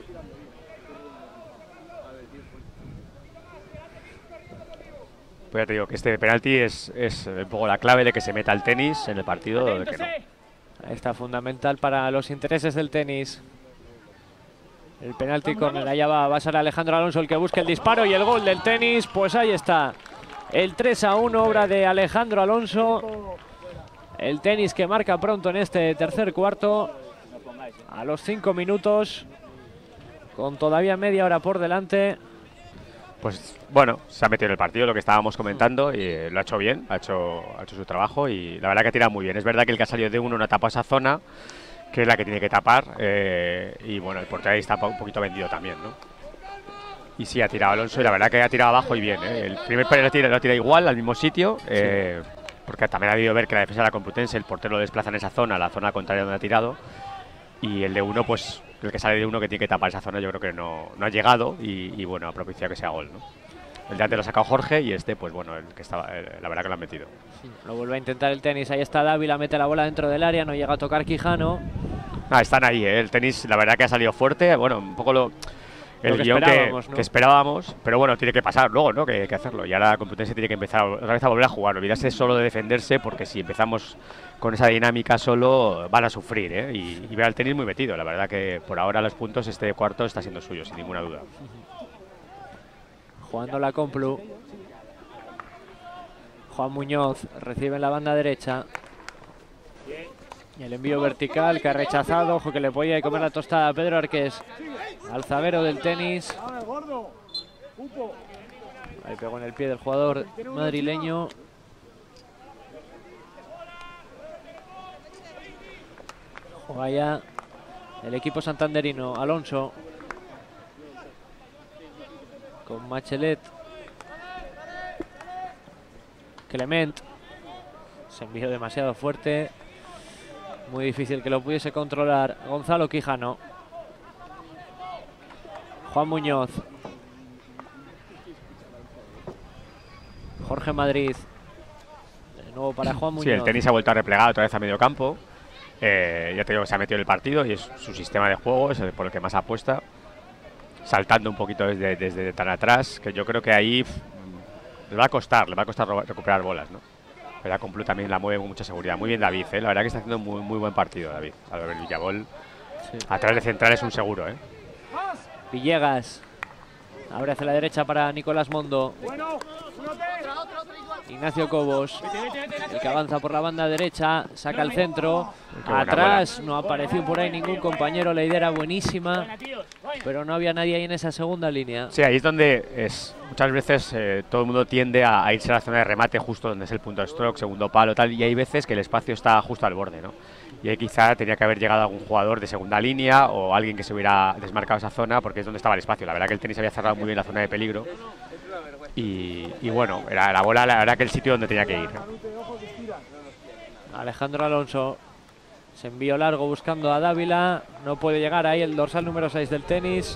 Pues ya te digo que este penalti es, es un poco la clave de que se meta el tenis en el partido o de que no. Ahí está, fundamental para los intereses del tenis. El penalti córner, allá va, va a ser Alejandro Alonso el que busca el disparo y el gol del tenis. Pues ahí está, el tres a uno, obra de Alejandro Alonso. El tenis que marca pronto en este tercer cuarto, a los cinco minutos, con todavía media hora por delante. Pues bueno, se ha metido en el partido, lo que estábamos comentando, y eh, lo ha hecho bien, ha hecho, ha hecho su trabajo y la verdad que ha tirado muy bien. Es verdad que el que ha salido de uno no ha tapado esa zona, que es la que tiene que tapar, eh, y bueno, el portero ahí está un poquito vendido también, ¿no? Y sí, ha tirado Alonso y la verdad que ha tirado abajo y bien, ¿eh? El primer penalti lo tira, lo tira igual, al mismo sitio, eh, porque también ha debido ver que la defensa de la Complutense, el portero lo desplaza en esa zona, la zona contraria donde ha tirado, y el de uno, pues el que sale de uno que tiene que tapar esa zona, yo creo que no, no ha llegado y, y bueno, ha propiciado que sea gol, ¿no? El de antes lo ha sacado Jorge y este, pues bueno, el que estaba, eh, la verdad que lo han metido. Lo vuelve a intentar el tenis, ahí está Dávila, mete la bola dentro del área, no llega a tocar Quijano. Ah, están ahí, ¿eh? El tenis, la verdad que ha salido fuerte, bueno, un poco lo, el Lo que guión que, esperábamos, ¿no? que esperábamos, pero bueno, tiene que pasar luego, ¿no? Que, que hacerlo. Y ahora la Complutense tiene que empezar otra vez a volver a jugar, olvidarse solo de defenderse, porque si empezamos con esa dinámica solo, van a sufrir, ¿eh? Y, y ver al tenis muy metido, la verdad que por ahora los puntos, este cuarto está siendo suyo, sin ninguna duda. Jugando la Complu. Juan Muñoz recibe en la banda derecha. Y el envío vertical que ha rechazado. Ojo que le podía comer la tostada a Pedro Arqués, alzadero del tenis. Ahí pegó en el pie del jugador madrileño. Juega ya el equipo santanderino. Alonso con Machelet. Clement. Se envió demasiado fuerte. Muy difícil que lo pudiese controlar Gonzalo Quijano. Juan Muñoz. Jorge Madrid. De nuevo para Juan Muñoz. Sí, el tenis se ha vuelto a replegar otra vez a medio campo. Eh, ya te digo que se ha metido en el partido y es su sistema de juego, es el por el que más apuesta. Saltando un poquito desde, desde tan atrás, que yo creo que ahí pff, le va a costar, le va a costar recuperar bolas, ¿no? Pero la Complu también la mueve con mucha seguridad. Muy bien David, ¿eh? La verdad que está haciendo muy, muy buen partido David. Albert Villabol, sí. Atrás de central es un seguro, ¿eh? Villegas. Abre hacia la derecha para Nicolás Mondo. Ignacio Cobos, el que avanza por la banda derecha, saca el centro. Atrás no apareció por ahí ningún compañero. La idea era buenísima, pero no había nadie ahí en esa segunda línea. Sí, ahí es donde es, muchas veces eh, todo el mundo tiende a, a irse a la zona de remate, justo donde es el punto de stroke, segundo palo, tal. Y hay veces que el espacio está justo al borde, ¿no? Y ahí quizá tenía que haber llegado algún jugador de segunda línea o alguien que se hubiera desmarcado esa zona, porque es donde estaba el espacio. La verdad que el tenis había cerrado muy bien la zona de peligro. Y, y bueno, era la bola, la verdad que el sitio donde tenía que ir, ¿no? Alejandro Alonso se envió largo buscando a Dávila. No puede llegar ahí el dorsal número seis del tenis.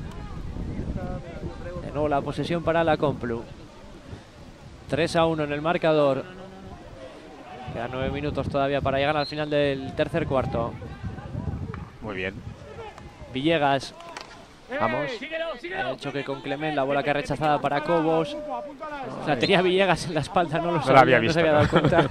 De nuevo la posesión para la Complu. tres a uno en el marcador. Quedan nueve minutos todavía para llegar al final del tercer cuarto. Muy bien. Villegas. Vamos. El choque con Clement, la bola que ha rechazada para Cobos. O sea, tenía Villegas en la espalda, no lo no sabía, lo había visto, no se había dado cuenta.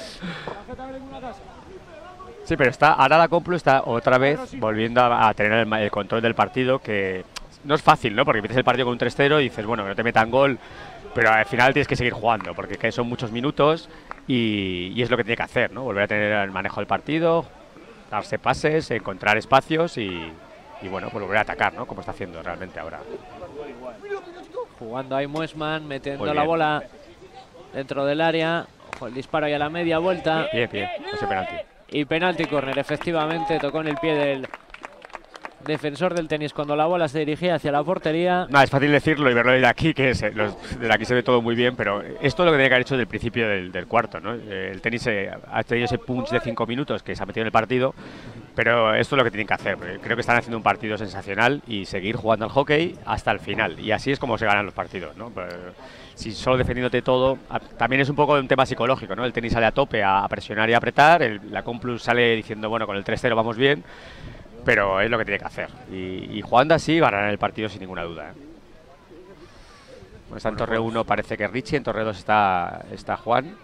Sí, pero está, ahora la Complu está otra vez volviendo a, a tener el, el control del partido, que no es fácil, ¿no? Porque empiezas el partido con un tres cero y dices, bueno, que no te metan gol, pero al final tienes que seguir jugando, porque son muchos minutos y, y es lo que tiene que hacer, ¿no? Volver a tener el manejo del partido, darse pases, encontrar espacios y... Y bueno, pues volver a atacar, ¿no? Como está haciendo realmente ahora. Jugando ahí Muesman, metiendo la bola dentro del área. Ojo, el disparo ahí a la media vuelta. Bien, bien, no sé, penalti. Y penalti córner, efectivamente, tocó en el pie del defensor del tenis cuando la bola se dirigía hacia la portería. No, es fácil decirlo y verlo desde aquí, que es, los, desde aquí se ve todo muy bien, pero esto es lo que tenía que haber hecho desde el principio del, del cuarto, ¿no? El tenis eh, ha tenido ese punch de cinco minutos que se ha metido en el partido, pero esto es lo que tienen que hacer. Creo que están haciendo un partido sensacional y seguir jugando al hockey hasta el final, y así es como se ganan los partidos, ¿no? Pero, si solo defendiéndote todo, a, también es un poco un tema psicológico, ¿no? El tenis sale a tope a, a presionar y a apretar, el, la Complu sale diciendo, bueno, con el tres cero vamos bien, pero es lo que tiene que hacer. Y, y jugando así ganarán el partido sin ninguna duda, ¿eh? Bueno, está en Torre uno, parece que Richie, en Torre dos está, está Juan.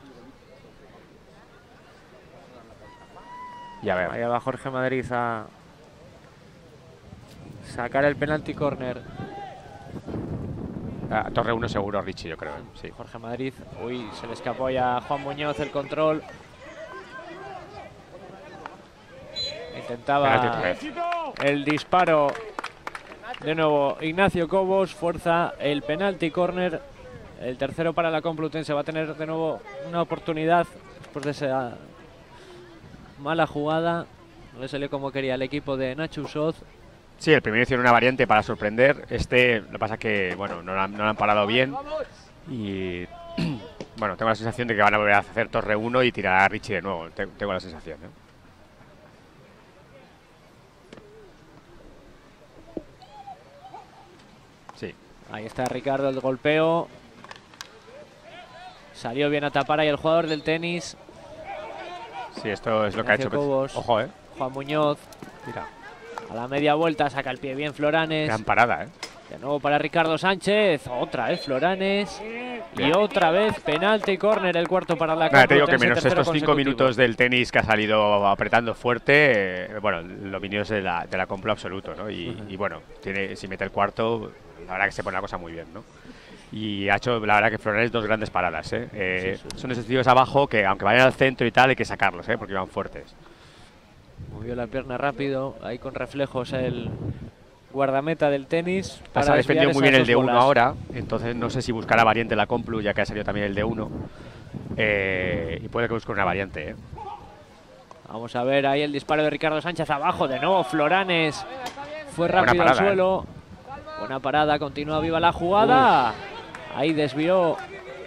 Y a ver. Ahí va Jorge Madrid a sacar el penalti córner. A Torre uno seguro Richie, yo creo, ¿eh? Sí. Jorge Madrid. Uy, se le escapó ya a Juan Muñoz el control. Intentaba el disparo. De nuevo Ignacio Cobos fuerza el penalti córner. El tercero para la Complutense. Va a tener de nuevo una oportunidad después de esa mala jugada. No le salió como quería el equipo de Nacho Usoz. Sí, el primero hicieron una variante para sorprender. Este, lo que pasa es que bueno, no lo han, no lo han parado bien. Y bueno, tengo la sensación de que van a volver a hacer Torre uno y tirar a Richie de nuevo. Tengo la sensación, ¿eh? Sí. Ahí está Ricardo, el golpeo. Salió bien a tapar ahí el jugador del tenis. Sí, esto es lo que ha hecho. Cobos. Ojo, eh. Juan Muñoz. Mira. A la media vuelta saca el pie bien Floranes. Gran parada, eh. De nuevo para Ricardo Sánchez. Otra vez Floranes. Y otra vez penalti córner, el cuarto para la Complutense. Te digo que menos estos cinco minutos del tenis que ha salido apretando fuerte, eh, bueno, los dominios de la, de la Complu absoluto, ¿no? Y, uh-huh. y bueno, tiene, si mete el cuarto, la verdad que se pone la cosa muy bien, ¿no? Y ha hecho, la verdad, que Floranes dos grandes paradas, ¿eh? eh sí, sí. Son esos tíos abajo que, aunque vayan al centro y tal, hay que sacarlos, ¿eh? Porque van fuertes. Movió la pierna rápido, ahí con reflejos el guardameta del tenis. Para ha defendido muy bien el de uno ahora, entonces no sé si buscará variante la Complu, ya que ha salido también el de uno. Eh, y puede que busque una variante, ¿eh? Vamos a ver ahí el disparo de Ricardo Sánchez abajo, de nuevo Floranes. Fue rápido parada, al suelo. Eh. Buena parada, continúa viva la jugada. Uf. Ahí desvió.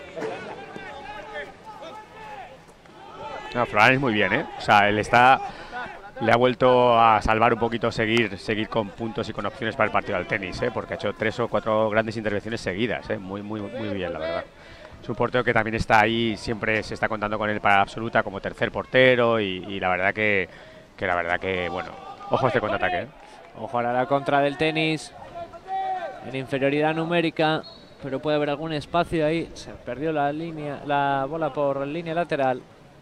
No, Floranes muy bien, ¿eh? O sea, él está... Le ha vuelto a salvar un poquito seguir seguir con puntos y con opciones para el partido del tenis, ¿eh? Porque ha hecho tres o cuatro grandes intervenciones seguidas, ¿eh? Muy, muy, muy bien, la verdad. es un portero que también está ahí, siempre se está contando con él para la absoluta como tercer portero y, y la verdad que, que la verdad que, bueno, ojo a este contraataque, ¿eh? Ojo ahora la contra del Tenis, en inferioridad numérica, pero puede haber algún espacio ahí. Se perdió la línea, la bola por línea lateral.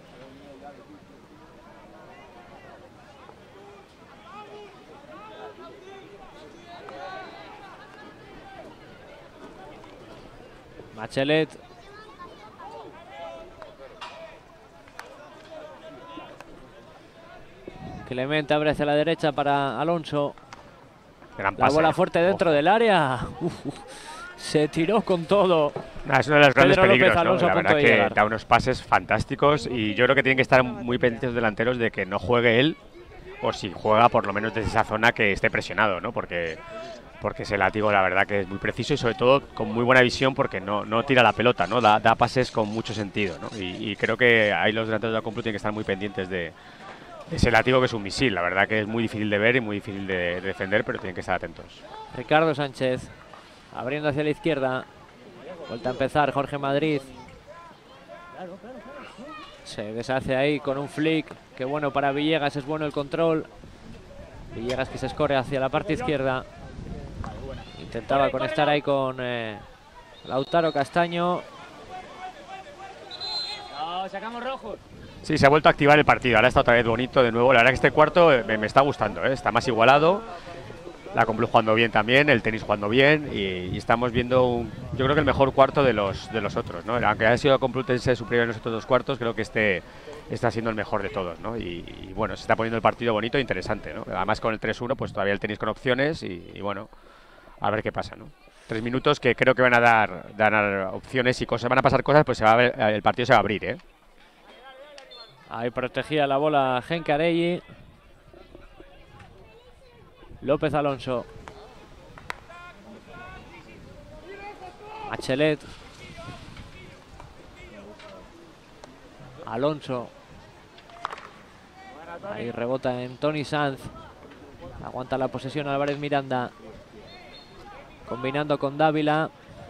Machelet. Clemente abre hacia la derecha para Alonso. Gran La pase, bola ¿eh? fuerte dentro Ojo. del área. Uf, uf. Se tiró con todo. Nah, es uno de los grandes Pedro López peligros, ¿no? Alonso a La punto verdad de que llegar. da unos pases fantásticos y yo creo que tienen que estar muy pendientes los delanteros de que no juegue él, o si juega por lo menos desde esa zona que esté presionado, ¿no? Porque, porque ese látigo la verdad que es muy preciso y sobre todo con muy buena visión porque no, no tira la pelota, ¿no? Da, da pases con mucho sentido, ¿no? Y, y creo que ahí los delanteros de la Complu tienen que estar muy pendientes de ese látigo que es un misil. La verdad que es muy difícil de ver y muy difícil de, de defender, pero tienen que estar atentos. Ricardo Sánchez abriendo hacia la izquierda. Vuelta a empezar Jorge Madrid. Se deshace ahí con un flick. Qué bueno para Villegas, es bueno el control. Villegas que se escorre hacia la parte izquierda. Intentaba conectar ahí con eh, Lautaro Castaño. No, sacamos rojos. Sí, se ha vuelto a activar el partido. Ahora está otra vez bonito de nuevo. La verdad que este cuarto eh, me, me está gustando, ¿eh? Está más igualado. La Complu jugando bien también, el Tenis jugando bien y, y estamos viendo, un, yo creo que el mejor cuarto de los de los otros, ¿no? Aunque haya sido la Complutense superior en los otros dos cuartos, creo que este está siendo el mejor de todos, ¿no? Y, y bueno, se está poniendo el partido bonito e interesante, ¿no? Además con el tres uno, pues todavía el Tenis con opciones y, y bueno, a ver qué pasa, ¿no? Tres minutos que creo que van a dar, dar opciones y cosas, van a pasar cosas, pues se va a ver, el partido se va a abrir, ¿eh? Ahí protegía la bola Gencarelli. López Alonso. Machelet. Alonso. Ahí rebota en Tony Sanz. Aguanta la posesión Álvarez Miranda. Combinando con Dávila.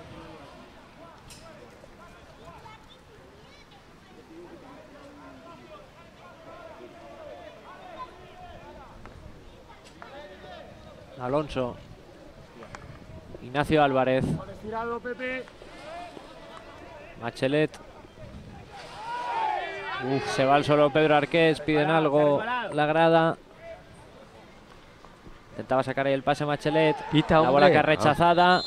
Alonso. Ignacio Álvarez. Machelet. Uf, se va al solo Pedro Arqués. Piden algo la grada. Intentaba sacar ahí el pase Machelet. Pita, la bola hombre. que ha rechazada.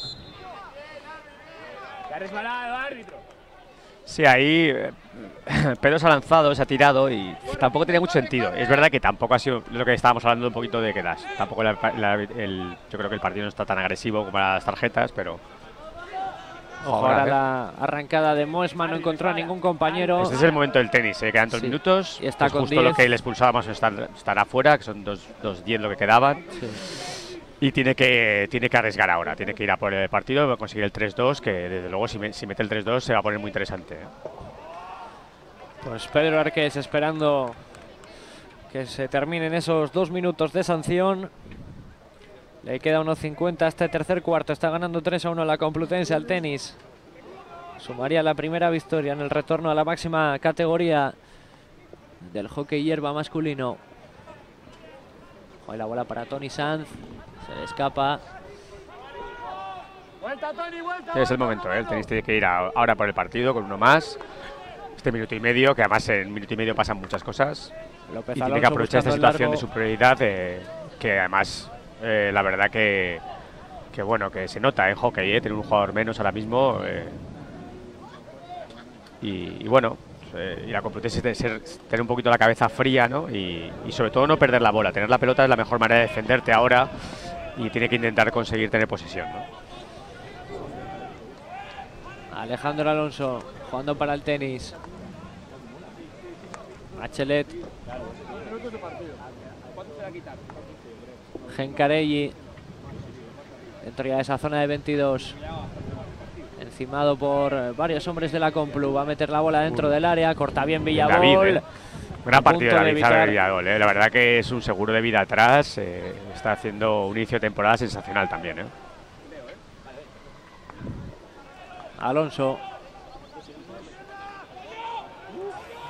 Se ha resbalado, árbitro. Sí, ahí eh, Pedro se ha lanzado, se ha tirado y tampoco tenía mucho sentido. Es verdad que tampoco ha sido lo que estábamos hablando un poquito de quedas. Tampoco la, la, el, yo creo que el partido no está tan agresivo como las tarjetas, pero... Ojo, ahora la arrancada de Moesman, no encontró a ningún compañero. Este es el momento del tenis, se quedan dos Sí. minutos. Y está es con justo diez. lo que le expulsábamos, estar, estar afuera, que son dos, dos diez lo que quedaban. Sí. Y tiene que, tiene que arriesgar ahora, tiene que ir a por el partido, va a conseguir el tres dos, que desde luego si, me, si mete el tres dos se va a poner muy interesante, ¿eh? Pues Pedro Arqués esperando que se terminen esos dos minutos de sanción. Le queda uno cincuenta a este tercer cuarto. Está ganando tres a uno la Complutense al Tenis. Sumaría la primera victoria en el retorno a la máxima categoría del hockey hierba masculino. Hoy la bola para Tony Sanz. Se le escapa. Vuelta, Tony, vuelta. Es el momento, ¿eh? El tenis tiene que ir a, ahora por el partido con uno más. Este minuto y medio, que además en minuto y medio pasan muchas cosas. López Y tiene Alonso que aprovechar esta buscando el situación de largo. superioridad, eh, que además, eh, la verdad que, que bueno, que se nota en hockey, ¿eh? Tener un jugador menos ahora mismo. Eh, y, y bueno, eh, y la Complutense es ser, tener un poquito la cabeza fría, ¿no? Y, y sobre todo no perder la bola. Tener la pelota es la mejor manera de defenderte ahora y tiene que intentar conseguir tener posesión, ¿no? Alejandro Alonso jugando para el Tenis. Machelet. Gencarelli. Dentro ya de esa zona de veintidós. Encimado por eh, varios hombres de la Complu. Va a meter la bola dentro del área. Corta bien Villadol. David, ¿eh? Gran A partido punto de de David evitar- Villadol, ¿eh? La verdad que es un seguro de vida atrás. Eh, está haciendo un inicio de temporada sensacional también, ¿eh? Alonso.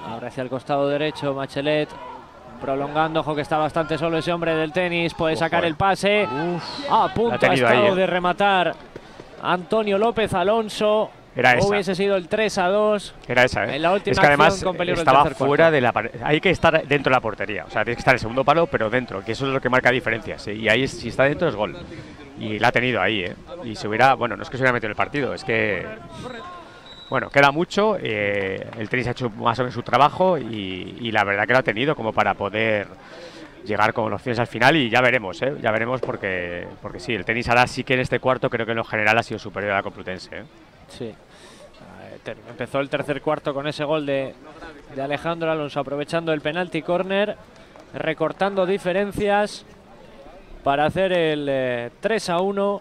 Abre hacia el costado derecho Machelet. Prolongando, ojo que está bastante solo ese hombre del tenis. Puede Ojo, sacar eh. el pase. Uf, A punto ha tenido estado ahí, eh. de rematar Antonio López Alonso. Era esa. Hubiese sido el tres a dos. Era esa, ¿eh? En la última es que además acción con peligro del estaba tercer fuera cuarto. de la pared. Hay que estar dentro de la portería. O sea, tienes que estar en el segundo palo, pero dentro, que eso es lo que marca diferencias. ¿eh? Y ahí, si está dentro, es gol. Y la ha tenido ahí, ¿eh? Y se hubiera, bueno, no es que se hubiera metido en el partido, es que, bueno, queda mucho. Eh, el tenis ha hecho más o menos su trabajo y, y la verdad que lo ha tenido como para poder llegar con opciones al final y ya veremos, ¿eh? Ya veremos porque, porque sí, el tenis ahora sí que en este cuarto creo que en lo general ha sido superior a la Complutense, ¿eh? Sí. Empezó el tercer cuarto con ese gol de, de Alejandro Alonso, aprovechando el penalti córner, recortando diferencias para hacer el eh, tres a uno.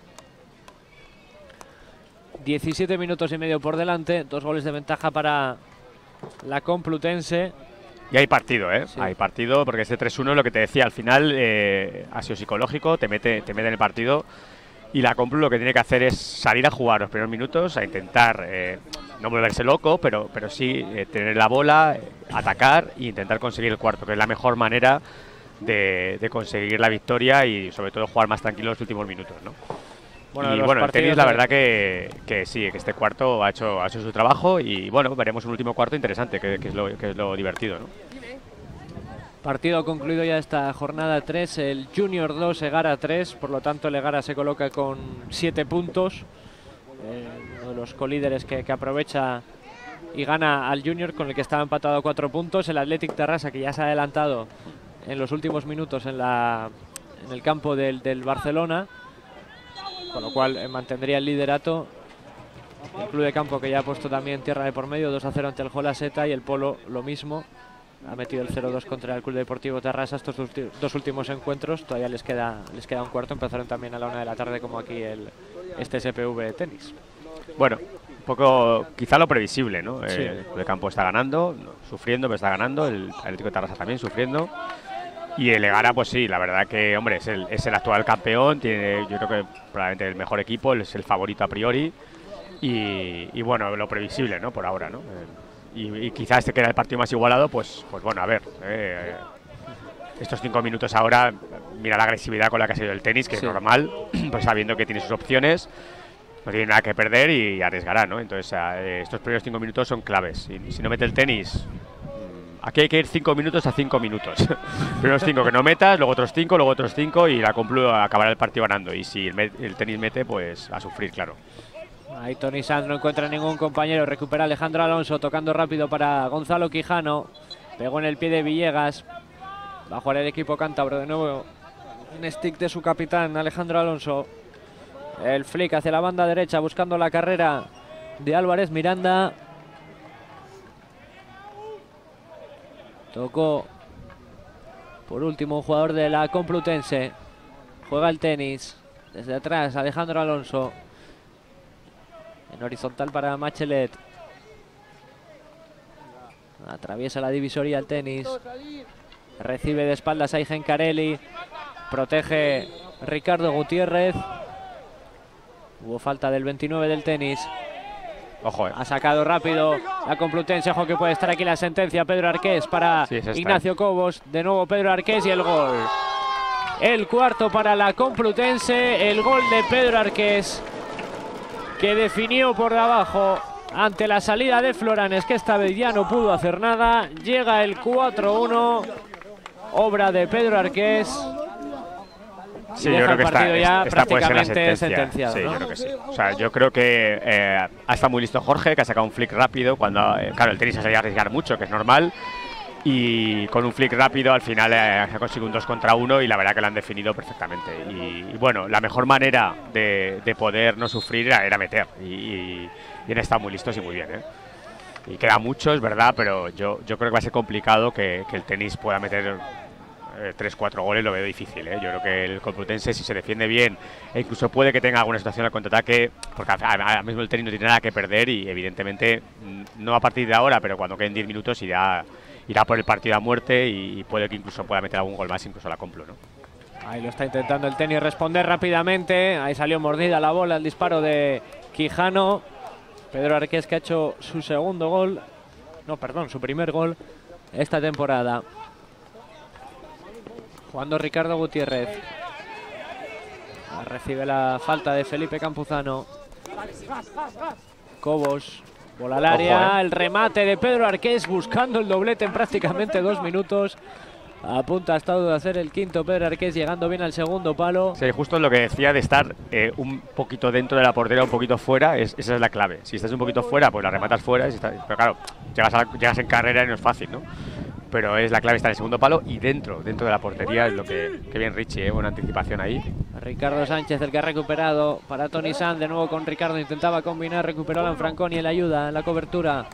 diecisiete minutos y medio por delante, dos goles de ventaja para la Complutense. Y hay partido, ¿eh? Sí. Hay partido porque este tres uno, lo que te decía, al final eh, ha sido psicológico, te mete, te mete en el partido. Y la Complu lo que tiene que hacer es salir a jugar los primeros minutos, a intentar eh, no volverse loco, pero, pero sí eh, tener la bola, eh, atacar e intentar conseguir el cuarto, que es la mejor manera de, de conseguir la victoria y sobre todo jugar más tranquilo los últimos minutos, ¿no? Bueno, y los bueno, el tenis la partidos de- verdad que, que sí, que este cuarto ha hecho, ha hecho su trabajo y bueno, veremos un último cuarto interesante, que, que, es, lo, que es lo divertido, ¿no? Partido concluido ya esta jornada tres, el Junior dos, Egara tres, por lo tanto el Egara se coloca con siete puntos, eh, uno de los colíderes que, que aprovecha y gana al Junior, con el que estaba empatado a cuatro puntos. El Athletic Terrassa, que ya se ha adelantado en los últimos minutos en, la, en el campo del, del Barcelona, con lo cual eh, mantendría el liderato. El Club de Campo, que ya ha puesto también tierra de por medio, dos a cero ante el Jolaseta, y el Polo lo mismo. Ha metido el cero dos contra el Club Deportivo Terrassa estos ulti- dos últimos encuentros. Todavía les queda les queda un cuarto. Empezaron también a la una de la tarde, como aquí el este S P V tenis. Bueno, un poco quizá lo previsible, ¿no? Sí. Eh, el Club de Campo está ganando, no, sufriendo, pero está ganando. El Atlético de Terrassa también sufriendo. Y el Egara, pues sí, la verdad que, hombre, es el, es el actual campeón. Tiene, yo creo que probablemente el mejor equipo, es el favorito a priori. Y, y bueno, lo previsible, ¿no? Por ahora, ¿no? Eh, y, y quizás este que era el partido más igualado, pues, pues bueno, a ver. Eh, estos cinco minutos ahora, mira la agresividad con la que ha sido el tenis, que Sí. es normal, pues sabiendo que tiene sus opciones, no tiene nada que perder y arriesgará, ¿no? Entonces, eh, estos primeros cinco minutos son claves. Si, si no mete el tenis, mm, aquí hay que ir cinco minutos a cinco minutos. Primeros cinco que no metas, luego otros cinco, luego otros cinco y la Complu acabará el partido ganando. Y si el, me- el tenis mete, pues a sufrir, claro. Ahí Tony Sanz no encuentra ningún compañero. Recupera Alejandro Alonso, tocando rápido para Gonzalo Quijano. Pegó en el pie de Villegas. Va a jugar el equipo cántabro de nuevo. Un stick de su capitán, Alejandro Alonso. El flick hacia la banda derecha, buscando la carrera de Álvarez Miranda. Tocó por último un jugador de la Complutense. Juega el tenis. Desde atrás, Alejandro Alonso. En horizontal para Machelet. Atraviesa la divisoria el tenis. Recibe de espaldas a Aigen Carelli. Protege Ricardo Gutiérrez. Hubo falta del veintinueve del tenis. Ojo, eh. Ha sacado rápido la Complutense. Ojo que puede estar aquí la sentencia. Pedro Arqués para Sí, es esta, Ignacio Cobos. De nuevo Pedro Arqués y el gol. El cuarto para la Complutense. El gol de Pedro Arqués, que definió por debajo ante la salida de Floranes, que esta vez ya no pudo hacer nada. Llega el cuatro uno, obra de Pedro Arqués. Sí, y yo deja creo el que esta, partido ya esta puede ser la prácticamente sentencia. sentenciado, Sí, ¿no? yo creo que sí. O sea, yo creo que eh, ha estado muy listo Jorge, que ha sacado un flick rápido cuando, eh, claro, el tenis se ha arriesgar mucho, que es normal. Y con un flick rápido al final eh, ha conseguido un dos contra uno y la verdad que lo han definido perfectamente. Y, y bueno, la mejor manera de, de poder no sufrir era, era meter. Y, y, y han estado muy listos y muy bien, ¿eh? Y queda mucho, es verdad, pero yo, yo creo que va a ser complicado que, que el tenis pueda meter eh, tres cuatro goles, lo veo difícil, ¿eh? Yo creo que el Complutense, si se defiende bien, e incluso puede que tenga alguna situación al contraataque, porque ahora mismo el tenis no tiene nada que perder y evidentemente no a partir de ahora, pero cuando queden diez minutos irá, irá por el partido a muerte y, y puede que incluso pueda meter algún gol más, incluso la Complu, ¿no? Ahí lo está intentando el tenis responder rápidamente. Ahí salió mordida la bola, el disparo de Quijano. Pedro Arqués, que ha hecho su segundo gol No, perdón, su primer gol esta temporada. Jugando Ricardo Gutiérrez. Recibe la falta de Felipe Campuzano. Cobos. Bola al área. Ojo, ¿eh? El remate de Pedro Arqués buscando el doblete en prácticamente dos minutos. A punto ha estado de hacer el quinto Pedro Arqués, llegando bien al segundo palo. Sí, justo lo que decía de estar eh, un poquito dentro de la portería, un poquito fuera, es, esa es la clave. Si estás un poquito fuera, pues la rematas fuera. Si estás, pero claro, llegas, a la, llegas en carrera y no es fácil, ¿no? Pero es la clave estar en el segundo palo y dentro, dentro de la portería, es lo que, que bien Richie, ¿eh? Buena anticipación ahí. Ricardo Sánchez, el que ha recuperado para Tony Sanz, de nuevo con Ricardo, intentaba combinar, recuperó a Lanfranconi en la ayuda, en la cobertura.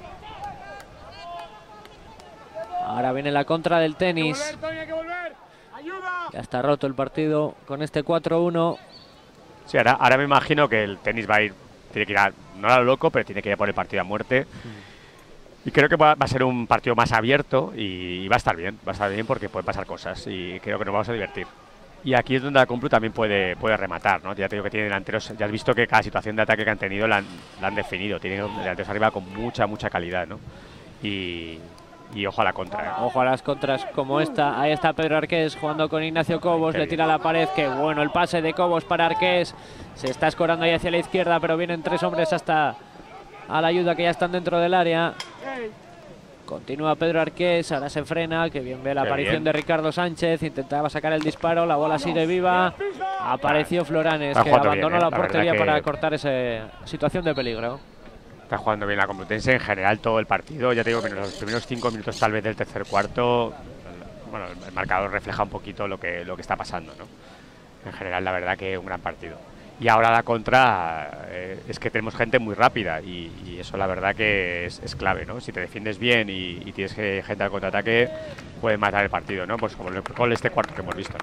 Ahora viene la contra del Tenis. Ya está roto el partido con este cuatro uno. Sí, ahora, ahora me imagino que el Tenis va a ir, tiene que ir a, no a lo loco, pero tiene que ir a por el partido a muerte. Mm. Y creo que va, va a ser un partido más abierto y, y va a estar bien, va a estar bien porque pueden pasar cosas y creo que nos vamos a divertir. Y aquí es donde la Complu también puede, puede rematar, ¿no? Ya te digo que tiene delanteros, ya has visto que cada situación de ataque que han tenido la han, la han definido, tienen delanteros arriba con mucha, mucha calidad, ¿no? Y... Y ojo a la contra. ¿eh? Ojo a las contras como esta. Ahí está Pedro Arqués jugando con Ignacio Cobos. Qué le tira a la pared. Qué bueno el pase de Cobos para Arqués. Se está escorando ahí hacia la izquierda, pero vienen tres hombres hasta a la ayuda que ya están dentro del área. Continúa Pedro Arqués. Ahora se frena. Que bien ve la Qué aparición bien. de Ricardo Sánchez. Intentaba sacar el disparo. La bola sigue viva. Apareció Floranes, Está que jugando abandonó bien, ¿eh? la La portería verdad que- para cortar esa situación de peligro. Está jugando bien la Complutense en general todo el partido. Ya te digo que en los primeros cinco minutos tal vez del tercer cuarto, bueno, el marcador refleja un poquito lo que, lo que está pasando, ¿no? En general, la verdad que un gran partido. Y ahora la contra eh, es que tenemos gente muy rápida y, y eso la verdad que es, es clave, ¿no? Si te defiendes bien y, y tienes que, gente al contraataque, puede matar el partido, ¿no? Pues como el gol este cuarto que hemos visto, ¿no?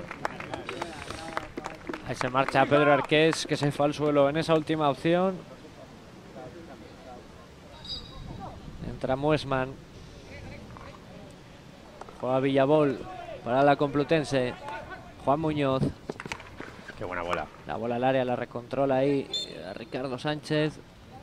Ahí se marcha Pedro Arqués, que se fue al suelo en esa última opción. Entra Muesman. Juega Villabol para la Complutense. Juan Muñoz. Qué buena bola. La bola al área, la recontrola ahí a Ricardo Sánchez.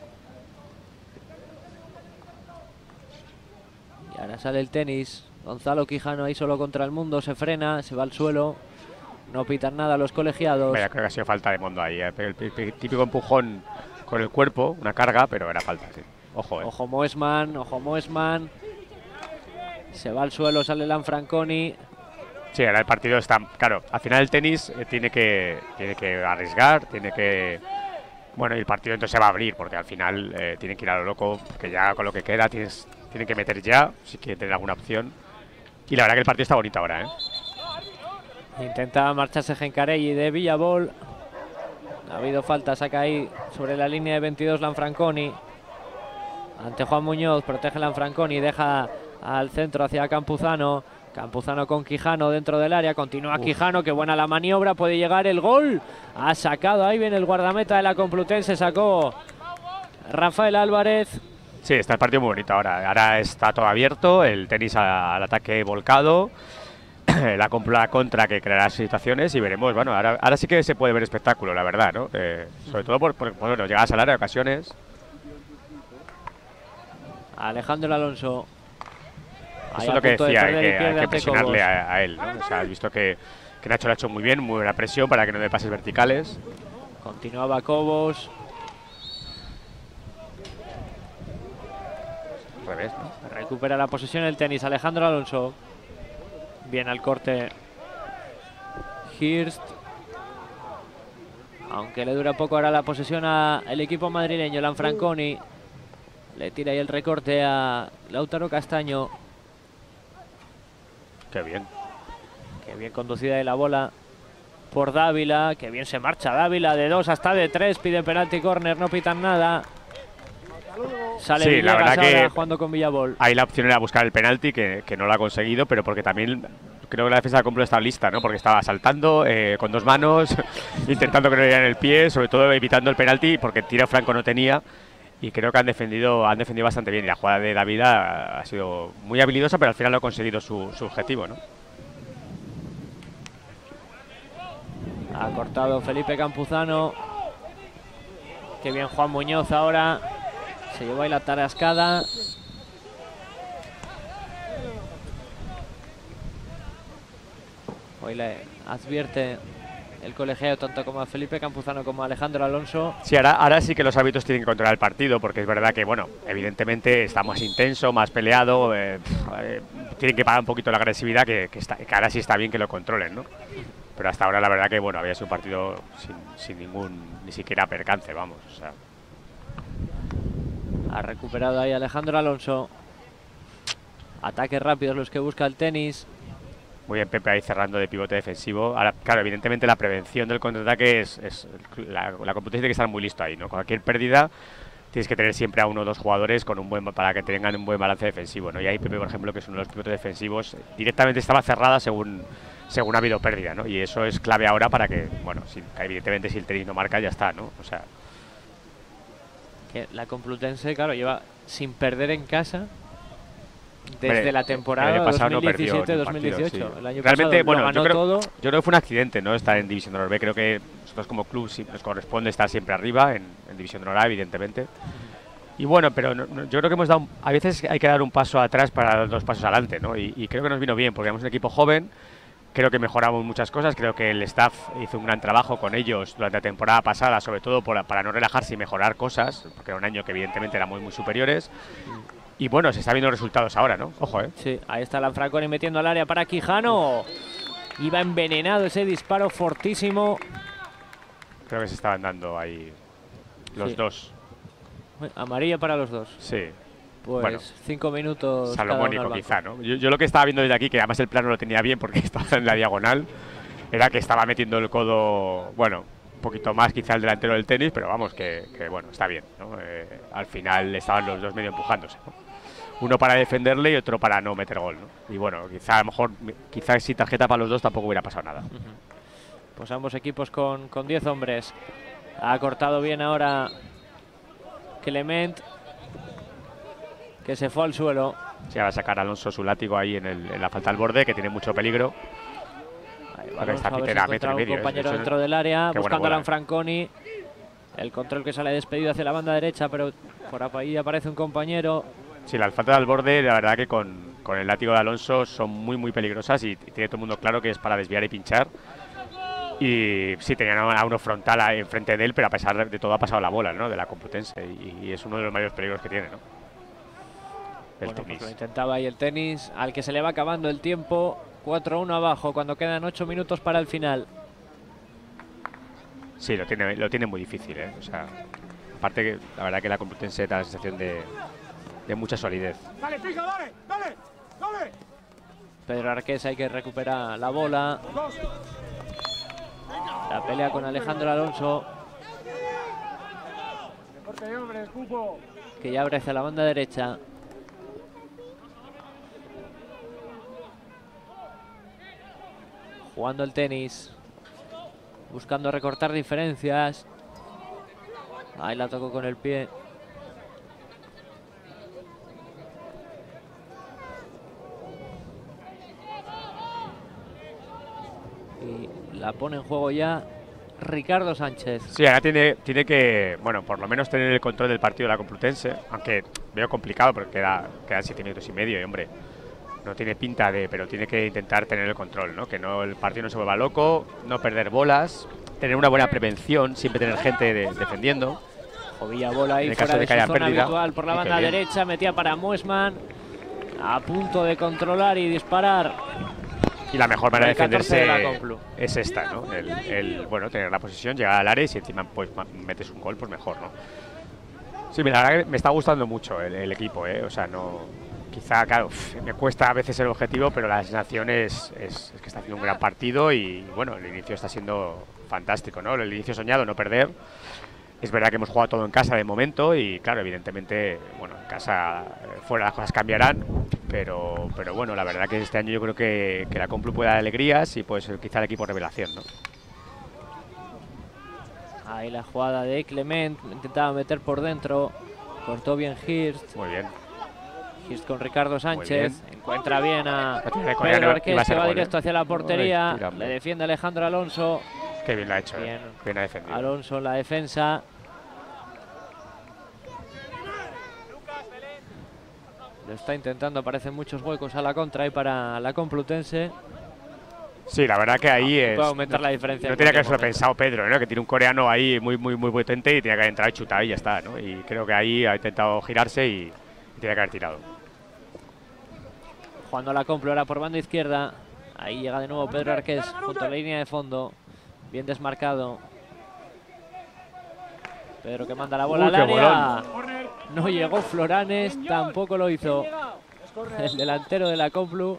Y ahora sale el Tenis. Gonzalo Quijano ahí solo contra el mundo. Se frena, se va al suelo. No pitan nada los colegiados. Mira, creo que ha sido falta de Mondo ahí. ¿eh? El, el- el típico empujón con el cuerpo, una carga, pero era falta, sí. Ojo, ¿eh? Ojo Moesman, ojo Moesman. Se va al suelo, sale Lanfranconi. Sí, ahora el partido está... Claro, al final el Tenis eh, tiene, que, tiene que arriesgar, tiene que... Bueno, y el partido entonces se va a abrir, porque al final eh, tienen que ir a lo loco, porque ya con lo que queda tienes, tienen que meter ya, si quieren tener alguna opción. Y la verdad que el partido está bonito ahora, ¿eh? Intenta marcharse Gencarelli de Villabol. Ha habido falta, saca ahí sobre la línea de veintidós Lanfranconi. Ante Juan Muñoz, protege Lanfranconi, deja al centro hacia Campuzano. Campuzano con Quijano dentro del área, continúa Uf. Quijano, qué buena la maniobra, puede llegar el gol. Ha sacado, ahí viene el guardameta de la Complutense, sacó Rafael Álvarez. Sí, está el partido muy bonito ahora. Ahora está todo abierto, el Tenis a, al ataque volcado. La compra contra que creará situaciones y veremos, bueno, ahora, ahora sí que se puede ver espectáculo, la verdad, ¿no? Eh, sobre todo por, por bueno, llegadas al área de ocasiones. Alejandro Alonso. Eso es lo que decía, hay que, hay que presionarle a, a él, ¿no? O sea, has visto que, que Nacho lo ha hecho muy bien, muy buena presión para que no dé pases verticales. Continuaba Cobos. Al revés, ¿no? Recupera la posesión el Tenis, Alejandro Alonso. Bien al corte Hirst. Aunque le dura poco ahora la posesión al equipo madrileño. Lanfranconi le tira ahí el recorte a Lautaro Castaño. Qué bien. Qué bien conducida de la bola por Dávila. Qué bien se marcha Dávila, de dos hasta de tres. Pide penalti, córner, no pitan nada. Sale sí, Villegas la verdad ahora que jugando con Villabol. Ahí la opción era buscar el penalti, que, que no lo ha conseguido, pero porque también creo que la defensa de Complu estaba lista, ¿no? Porque estaba saltando eh, con dos manos, intentando que no le dieran el pie, sobre todo evitando el penalti, porque tiro franco no tenía. Y creo que han defendido, han defendido bastante bien. Y la jugada de David ha, ha sido muy habilidosa, pero al final lo ha conseguido su, su objetivo, ¿no? Ha cortado Felipe Campuzano. Qué bien Juan Muñoz ahora. Se llevó ahí la tarascada. Hoy le advierte el colegiado tanto como a Felipe Campuzano como a Alejandro Alonso. Sí, ahora, ahora sí que los árbitros tienen que controlar el partido, porque es verdad que, bueno, evidentemente está más intenso, más peleado, eh, eh, tienen que parar un poquito la agresividad, que, que, está, que ahora sí está bien que lo controlen, ¿no? Pero hasta ahora la verdad que, bueno, había sido un partido sin, sin ningún, ni siquiera percance, vamos, o sea. Ha recuperado ahí Alejandro Alonso. Ataques rápidos los que busca el tenis. Muy bien Pepe ahí cerrando de pivote defensivo. Ahora, claro, evidentemente la prevención del contraataque es, es la, la competencia tiene que estar muy listo ahí, ¿no? Cualquier pérdida tienes que tener siempre a uno o dos jugadores con un buen para que tengan un buen balance defensivo, ¿no? Y ahí Pepe, por ejemplo, que es uno de los pivotes defensivos, directamente estaba cerrada según según ha habido pérdida, ¿no? Y eso es clave ahora para que, bueno, si, evidentemente si el tenis no marca ya está, ¿no? O sea, que la Complutense, claro, lleva sin perder en casa desde hombre, la temporada dos mil diecisiete dos mil dieciocho. No sí. El año Realmente, pasado bueno, lo ganó yo creo, todo. yo creo que fue un accidente, ¿no? Estar en División de Honor B. Creo que nosotros como club sí nos corresponde estar siempre arriba, en, en División de Honor A, evidentemente. Y bueno, pero no, no, yo creo que hemos dado, un, a veces hay que dar un paso atrás para dar dos pasos adelante, ¿no? Y, y creo que nos vino bien, porque éramos un equipo joven, creo que mejoramos muchas cosas, creo que el staff hizo un gran trabajo con ellos durante la temporada pasada, sobre todo por, para no relajarse y mejorar cosas, porque era un año que evidentemente éramos muy superiores. Y bueno, se está viendo resultados ahora, ¿no? Ojo, ¿eh? Sí, ahí está Lanfranconi metiendo al área para Quijano. Iba envenenado ese disparo fortísimo. Creo que se estaban dando ahí los sí. dos. Amarilla para los dos. Sí. Pues bueno, cinco minutos. Salomónico quizá, ¿no? Yo, yo lo que estaba viendo desde aquí, que además el plano lo tenía bien porque estaba en la diagonal, era que estaba metiendo el codo, bueno, un poquito más quizá el delantero del tenis, pero vamos, que, que bueno, está bien, ¿no? Eh, al final estaban los dos medio empujándose, ¿no? Uno para defenderle y otro para no meter gol, ¿no? Y bueno, quizá a lo mejor, quizá si tarjeta para los dos tampoco hubiera pasado nada. Uh-huh. Pues ambos equipos con diez hombres. Ha cortado bien ahora Clement, que se fue al suelo. Se va a sacar Alonso su látigo ahí en, el, en la falta al borde, que tiene mucho peligro. Ahí va, Alonso, a ver si encuentra un compañero es, dentro del área, buscando a Lanfranconi. El control que sale despedido hacia la banda derecha, pero por ahí aparece un compañero. Sí, las faltas al borde, la verdad que con, con el látigo de Alonso son muy, muy peligrosas y, y tiene todo el mundo claro que es para desviar y pinchar. Y sí, tenían a uno frontal a, enfrente de él, pero a pesar de todo ha pasado la bola, ¿no? De la Complutense y, y es uno de los mayores peligros que tiene, ¿no? El bueno, tenis. Pues lo intentaba ahí el tenis, al que se le va acabando el tiempo. cuatro uno abajo cuando quedan ocho minutos para el final. Sí, lo tiene, lo tiene muy difícil, ¿eh? O sea, aparte que la verdad que la Complutense da la sensación de, de mucha solidez. Dale, fija, dale, dale, dale. Pedro Arqués hay que recuperar la bola. La pelea con Alejandro Alonso, que ya abre hacia la banda derecha. Jugando el tenis, buscando recortar diferencias. Ahí la tocó con el pie. Y la pone en juego ya Ricardo Sánchez. Sí, ahora tiene, tiene que, bueno, por lo menos tener el control del partido de la Complutense, aunque veo complicado porque queda, quedan siete minutos y medio y, hombre, no tiene pinta de, pero tiene que intentar tener el control, ¿no? Que no el partido no se vuelva loco, no perder bolas, tener una buena prevención, siempre tener gente de, defendiendo. Jovilla bola ahí fuera de, de su zona habitual por la banda derecha, metía para Muesman, a punto de controlar y disparar. Y la mejor manera de defenderse de es esta, ¿no? El, el, bueno, tener la posición, llegar al área y si encima pues metes un gol, pues mejor, ¿no? Sí, la verdad que me está gustando mucho el, el equipo, ¿eh? O sea, no... Quizá, claro, me cuesta a veces el objetivo, pero la sensación es, es, es que está haciendo un gran partido y, bueno, el inicio está siendo fantástico, ¿no? El inicio soñado, no perder. Es verdad que hemos jugado todo en casa de momento y, claro, evidentemente, bueno, en casa, fuera las cosas cambiarán, pero, pero bueno, la verdad que este año yo creo que, que la Complu puede dar alegrías y puede ser quizá el equipo revelación, ¿no? Ahí la jugada de Clement, intentaba meter por dentro, cortó bien Hirst. Muy bien. Hirst con Ricardo Sánchez, bien. Encuentra bien a Pedro Arqués, que va directo hacia la portería, Ay, le defiende Alejandro Alonso. Qué bien lo ha hecho, bien, eh. bien ha defendido. Alonso en la defensa. Lo está intentando, aparecen muchos huecos a la contra y para la Complutense. Sí, la verdad que ahí es, puede aumentar la diferencia. No tenía que haberlo pensado Pedro, ¿no? Que tiene un coreano ahí muy muy muy potente y tenía que entrar y chutar y ya está, ¿no? Y creo que ahí ha intentado girarse y, y tenía que haber tirado. Jugando la compra ahora por banda izquierda. Ahí llega de nuevo Pedro Arqués junto a la línea de fondo. Bien desmarcado. Pedro que manda la bola Uy, al qué área. No llegó Floranes, tampoco lo hizo el delantero de la Complu.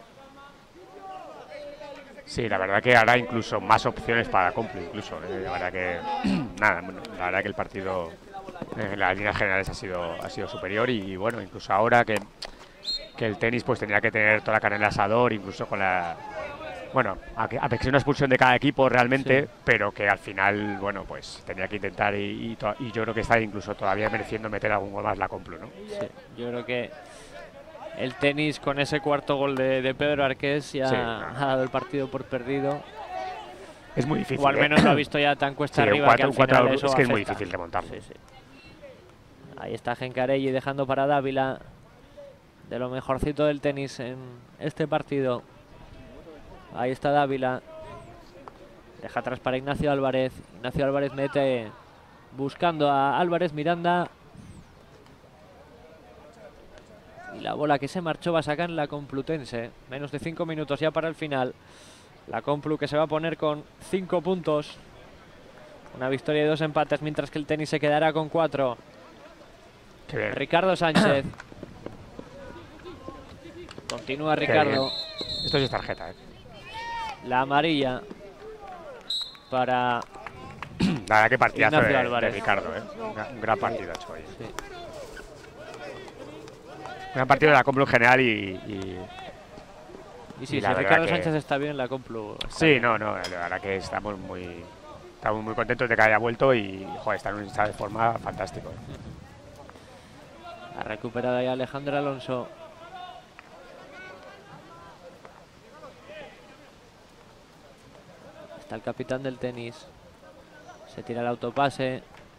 Sí, la verdad que habrá incluso más opciones para Complu, incluso. Eh, la verdad que nada, bueno, la verdad que el partido en las líneas generales ha sido ha sido superior y, y bueno, incluso ahora que, que el tenis pues tenía que tener toda la carne en el asador, incluso con la bueno, a que, a que sea una expulsión de cada equipo realmente, sí. Pero que al final, bueno, pues tenía que intentar y, y, to, y yo creo que está incluso todavía mereciendo meter algún gol más la Complu, ¿no? Sí, yo creo que el tenis con ese cuarto gol de, de Pedro Arqués ya sí, no. ha dado el partido por perdido. Es muy difícil. O al menos ¿eh? lo ha visto ya tan cuesta sí, arriba cuatro, que al cuatro, final eso es que afecta. Es muy difícil remontarlo. Sí, sí. Ahí está Gencarelli dejando para Dávila, de lo mejorcito del tenis en este partido. Ahí está Dávila. Deja atrás para Ignacio Álvarez. Ignacio Álvarez mete buscando a Álvarez Miranda. Y la bola que se marchó va a sacar la Complutense. Menos de cinco minutos ya para el final. La Complu que se va a poner con cinco puntos. Una victoria y dos empates, mientras que el tenis se quedará con cuatro. Ricardo Sánchez. Continúa Ricardo. Esto sí es tarjeta, ¿eh? La amarilla para la verdad que partidazo de, de Ricardo, ¿eh? Un gran partido hecho hoy. Sí. Un gran partido de la Complu en general y... Y, y sí, y si Ricardo Sánchez está bien, la Complu... Sí, bien. no, no, la verdad que estamos muy, estamos muy contentos de que haya vuelto y, joder, está en un estado de forma fantástico. ¿eh? Ha recuperado ahí Alejandro Alonso. Está el capitán del tenis. Se tira el autopase.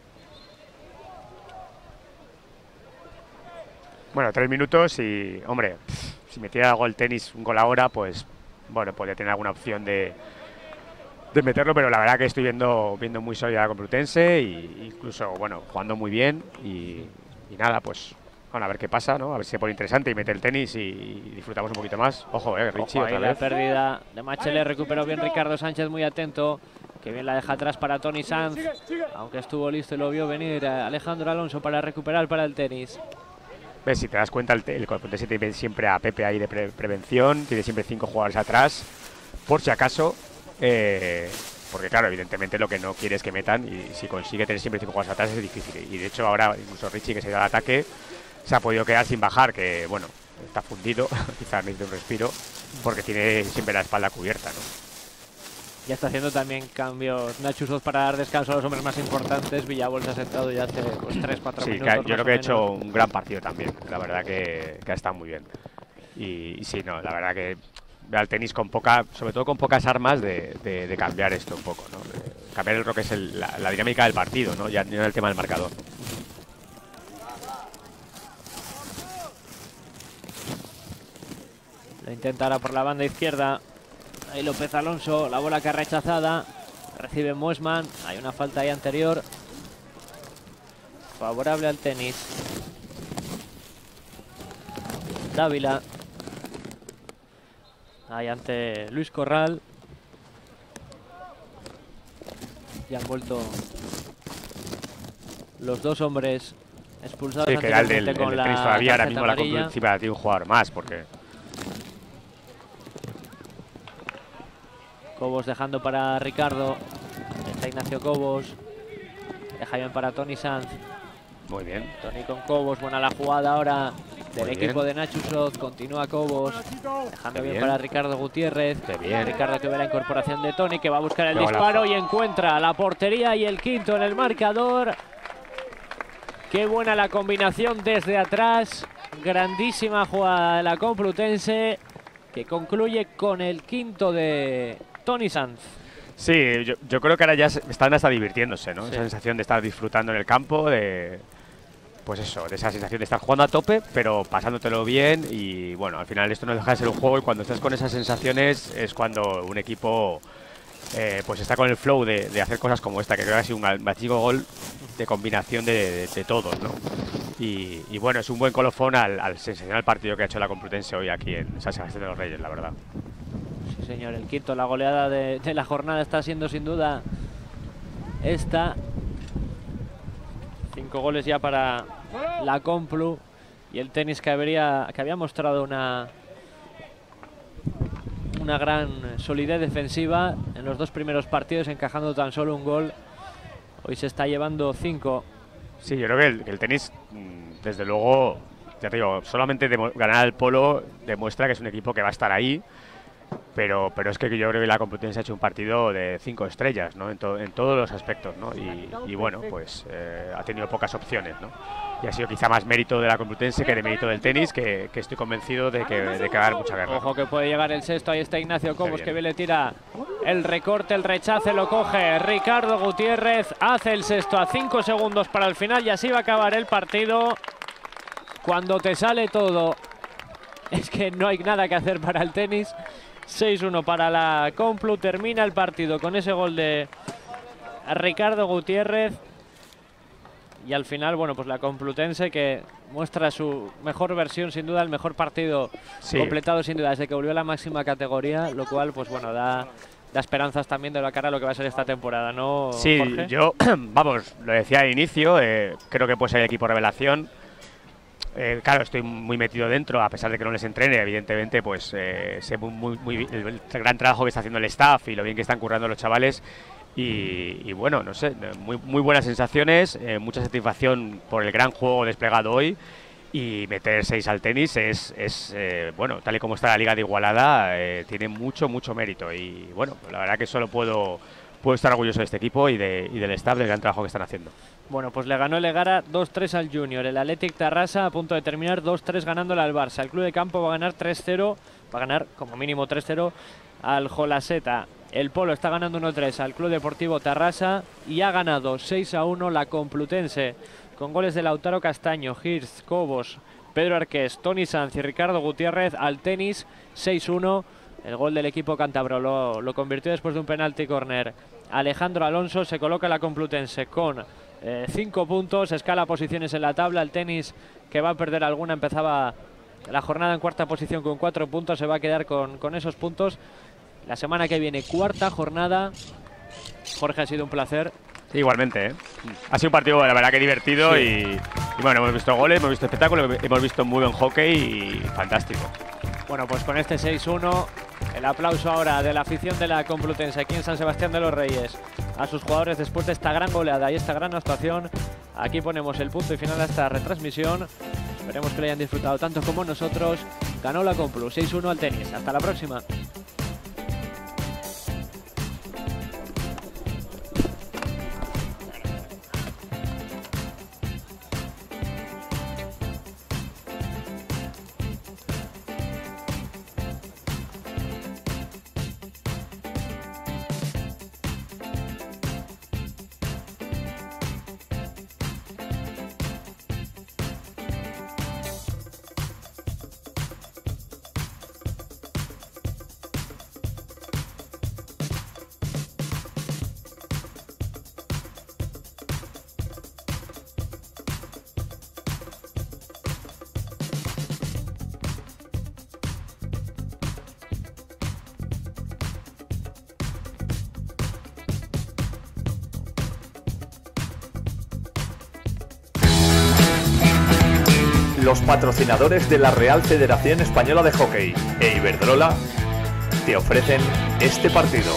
Bueno, tres minutos y, hombre, si metiera algo el tenis, un gol ahora, pues, bueno, podría tener alguna opción de, de meterlo, pero la verdad que estoy viendo, viendo muy sólida la Complutense e incluso, bueno, jugando muy bien y, y nada, pues, bueno, a ver qué pasa, ¿no? A ver si se pone interesante y mete el tenis y, y disfrutamos un poquito más. Ojo, eh, Richie, Ojo, otra la vez. pérdida de Machele, recuperó bien Ricardo Sánchez, muy atento. Que bien la deja atrás para Tony Sanz, aunque estuvo listo y lo vio venir Alejandro Alonso para recuperar para el tenis. Ves, si te das cuenta, el, el Complutense tiene siempre a Pepe ahí de pre prevención, tiene siempre cinco jugadores atrás, por si acaso, eh, porque claro, evidentemente lo que no quiere es que metan y si consigue tener siempre cinco jugadores atrás es difícil. Y de hecho ahora incluso Richie, que se ha ido al ataque, se ha podido quedar sin bajar, que bueno, está fundido, quizás necesita un respiro, porque tiene siempre la espalda cubierta, ¿no? Ya está haciendo también cambios Nacho Soz para dar descanso a los hombres más importantes. Villabolsa ha sentado ya hace pues, tres cuatro sí, minutos. Sí, yo creo que ha hecho un gran partido también. La verdad que, que ha estado muy bien. Y, y sí, no, la verdad que ve al tenis con poca, sobre todo con pocas armas de, de, de cambiar esto un poco, ¿no? De cambiar lo que es el, la, la dinámica del partido, ¿no? Ya no el tema del marcador. Lo intentará por la banda izquierda. Ahí López Alonso, la bola que ha rechazada. Recibe Moesman, hay una falta ahí anterior. Favorable al tenis. Dávila. Ahí ante Luis Corral. Ya han vuelto los dos hombres expulsados. Sí, que era el del, con el la tenis todavía, ahora mismo amarilla. la Complutense tiene un jugador más, porque... Cobos dejando para Ricardo. Está Ignacio Cobos. Deja bien para Tony Sanz. Muy bien. Tony con Cobos. Buena la jugada ahora del Muy equipo bien. de Nacho Soz. Continúa Cobos. Dejando bien, bien para Ricardo Gutiérrez. Qué bien. Ricardo que ve la incorporación de Tony, que va a buscar el Qué disparo golazo. y encuentra la portería y el quinto en el marcador. Qué buena la combinación desde atrás. Grandísima jugada de la Complutense, que concluye con el quinto de Tony Sanz. Sí, yo, yo creo que ahora ya se- están hasta divirtiéndose, ¿no? Sí. Esa sensación de estar disfrutando en el campo, de, pues eso, de esa sensación de estar jugando a tope, pero pasándotelo bien. Y bueno, al final esto no deja de ser un juego, y cuando estás con esas sensaciones es cuando un equipo eh, pues está con el flow de, de hacer cosas como esta, que creo que ha sido un magnífico gol de combinación de, de, de todos, ¿no? Y, y bueno, es un buen colofón al, al sensacional partido que ha hecho la Complutense hoy aquí en San Sebastián de los Reyes, la verdad. Sí, señor, el quinto, la goleada de, de la jornada está siendo sin duda esta. Cinco goles ya para la Complu, y el Tenis que, habría, que había mostrado una, una gran solidez defensiva en los dos primeros partidos, encajando tan solo un gol. Hoy se está llevando cinco. Sí, yo creo que el, que el Tenis, desde luego, ya te digo, solamente ganar el Polo demuestra que es un equipo que va a estar ahí, pero, pero es que yo creo que la Complutense ha hecho un partido de cinco estrellas, ¿no? En, to, en todos los aspectos, ¿no? Y, y bueno, pues eh, ha tenido pocas opciones, ¿no? Y ha sido quizá más mérito de la Complutense que de mérito del Tenis, que, que estoy convencido de que, de que va a haber mucha guerra. Ojo que puede llegar el sexto, ahí está Ignacio Cobos, que bien le tira el recorte, el rechace, lo coge Ricardo Gutiérrez, hace el sexto a cinco segundos para el final, y así va a acabar el partido. Cuando te sale todo, es que no hay nada que hacer para el Tenis. seis uno para la Complu, termina el partido con ese gol de Ricardo Gutiérrez. Y al final, bueno, pues la Complutense que muestra su mejor versión, sin duda, el mejor partido sí. completado, sin duda, desde que volvió a la máxima categoría, lo cual, pues bueno, da, da esperanzas también de la cara a lo que va a ser esta temporada, ¿no, Sí, Jorge? Yo, vamos, lo decía al inicio, eh, creo que puede ser el equipo revelación. Eh, claro, estoy muy metido dentro, a pesar de que no les entrene, evidentemente, pues eh, sé muy, muy, muy el, el gran trabajo que está haciendo el staff y lo bien que están currando los chavales. Y, y bueno, no sé, muy, muy buenas sensaciones, eh, mucha satisfacción por el gran juego desplegado hoy, y meter seis al Tenis es, es eh, bueno, tal y como está la Liga de Igualada, eh, tiene mucho, mucho mérito, y bueno, la verdad que solo puedo, puedo estar orgulloso de este equipo y, de, y del staff, del gran trabajo que están haciendo. Bueno, pues le ganó el Egara dos tres al Junior, el Athletic Tarrasa a punto de terminar dos tres ganándole al Barça, el Club de Campo va a ganar tres cero, va a ganar como mínimo tres cero al Jolaseta. El Polo está ganando uno tres al Club Deportivo Tarrasa, y ha ganado seis a uno la Complutense, con goles de Lautaro Castaño, Hirst, Cobos, Pedro Arqués, Tony Sanz y Ricardo Gutiérrez. Al Tenis seis uno, el gol del equipo cántabro lo, lo convirtió después de un penalti córner Alejandro Alonso. Se coloca la Complutense con cinco eh, puntos, escala posiciones en la tabla. El Tenis, que va a perder alguna, empezaba la jornada en cuarta posición con cuatro puntos, se va a quedar con, con esos puntos. La semana que viene, cuarta jornada. Jorge, ha sido un placer. Sí, igualmente, ¿eh? Ha sido un partido, la verdad, que divertido, sí. y, y bueno, hemos visto goles, hemos visto espectáculo, hemos visto muy buen hockey y fantástico. Bueno, pues con este seis uno, el aplauso ahora de la afición de la Complutense aquí en San Sebastián de los Reyes a sus jugadores después de esta gran goleada y esta gran actuación. Aquí ponemos el punto y final a esta retransmisión. Esperemos que lo hayan disfrutado tanto como nosotros. Ganó la Complu seis uno al Tenis. Hasta la próxima. Los patrocinadores de la Real Federación Española de Hockey e Iberdrola te ofrecen este partido.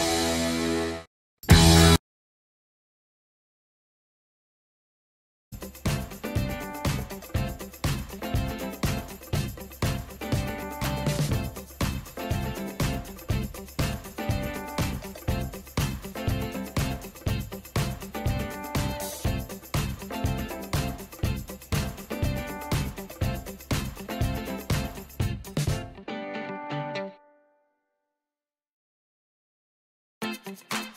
Thank you.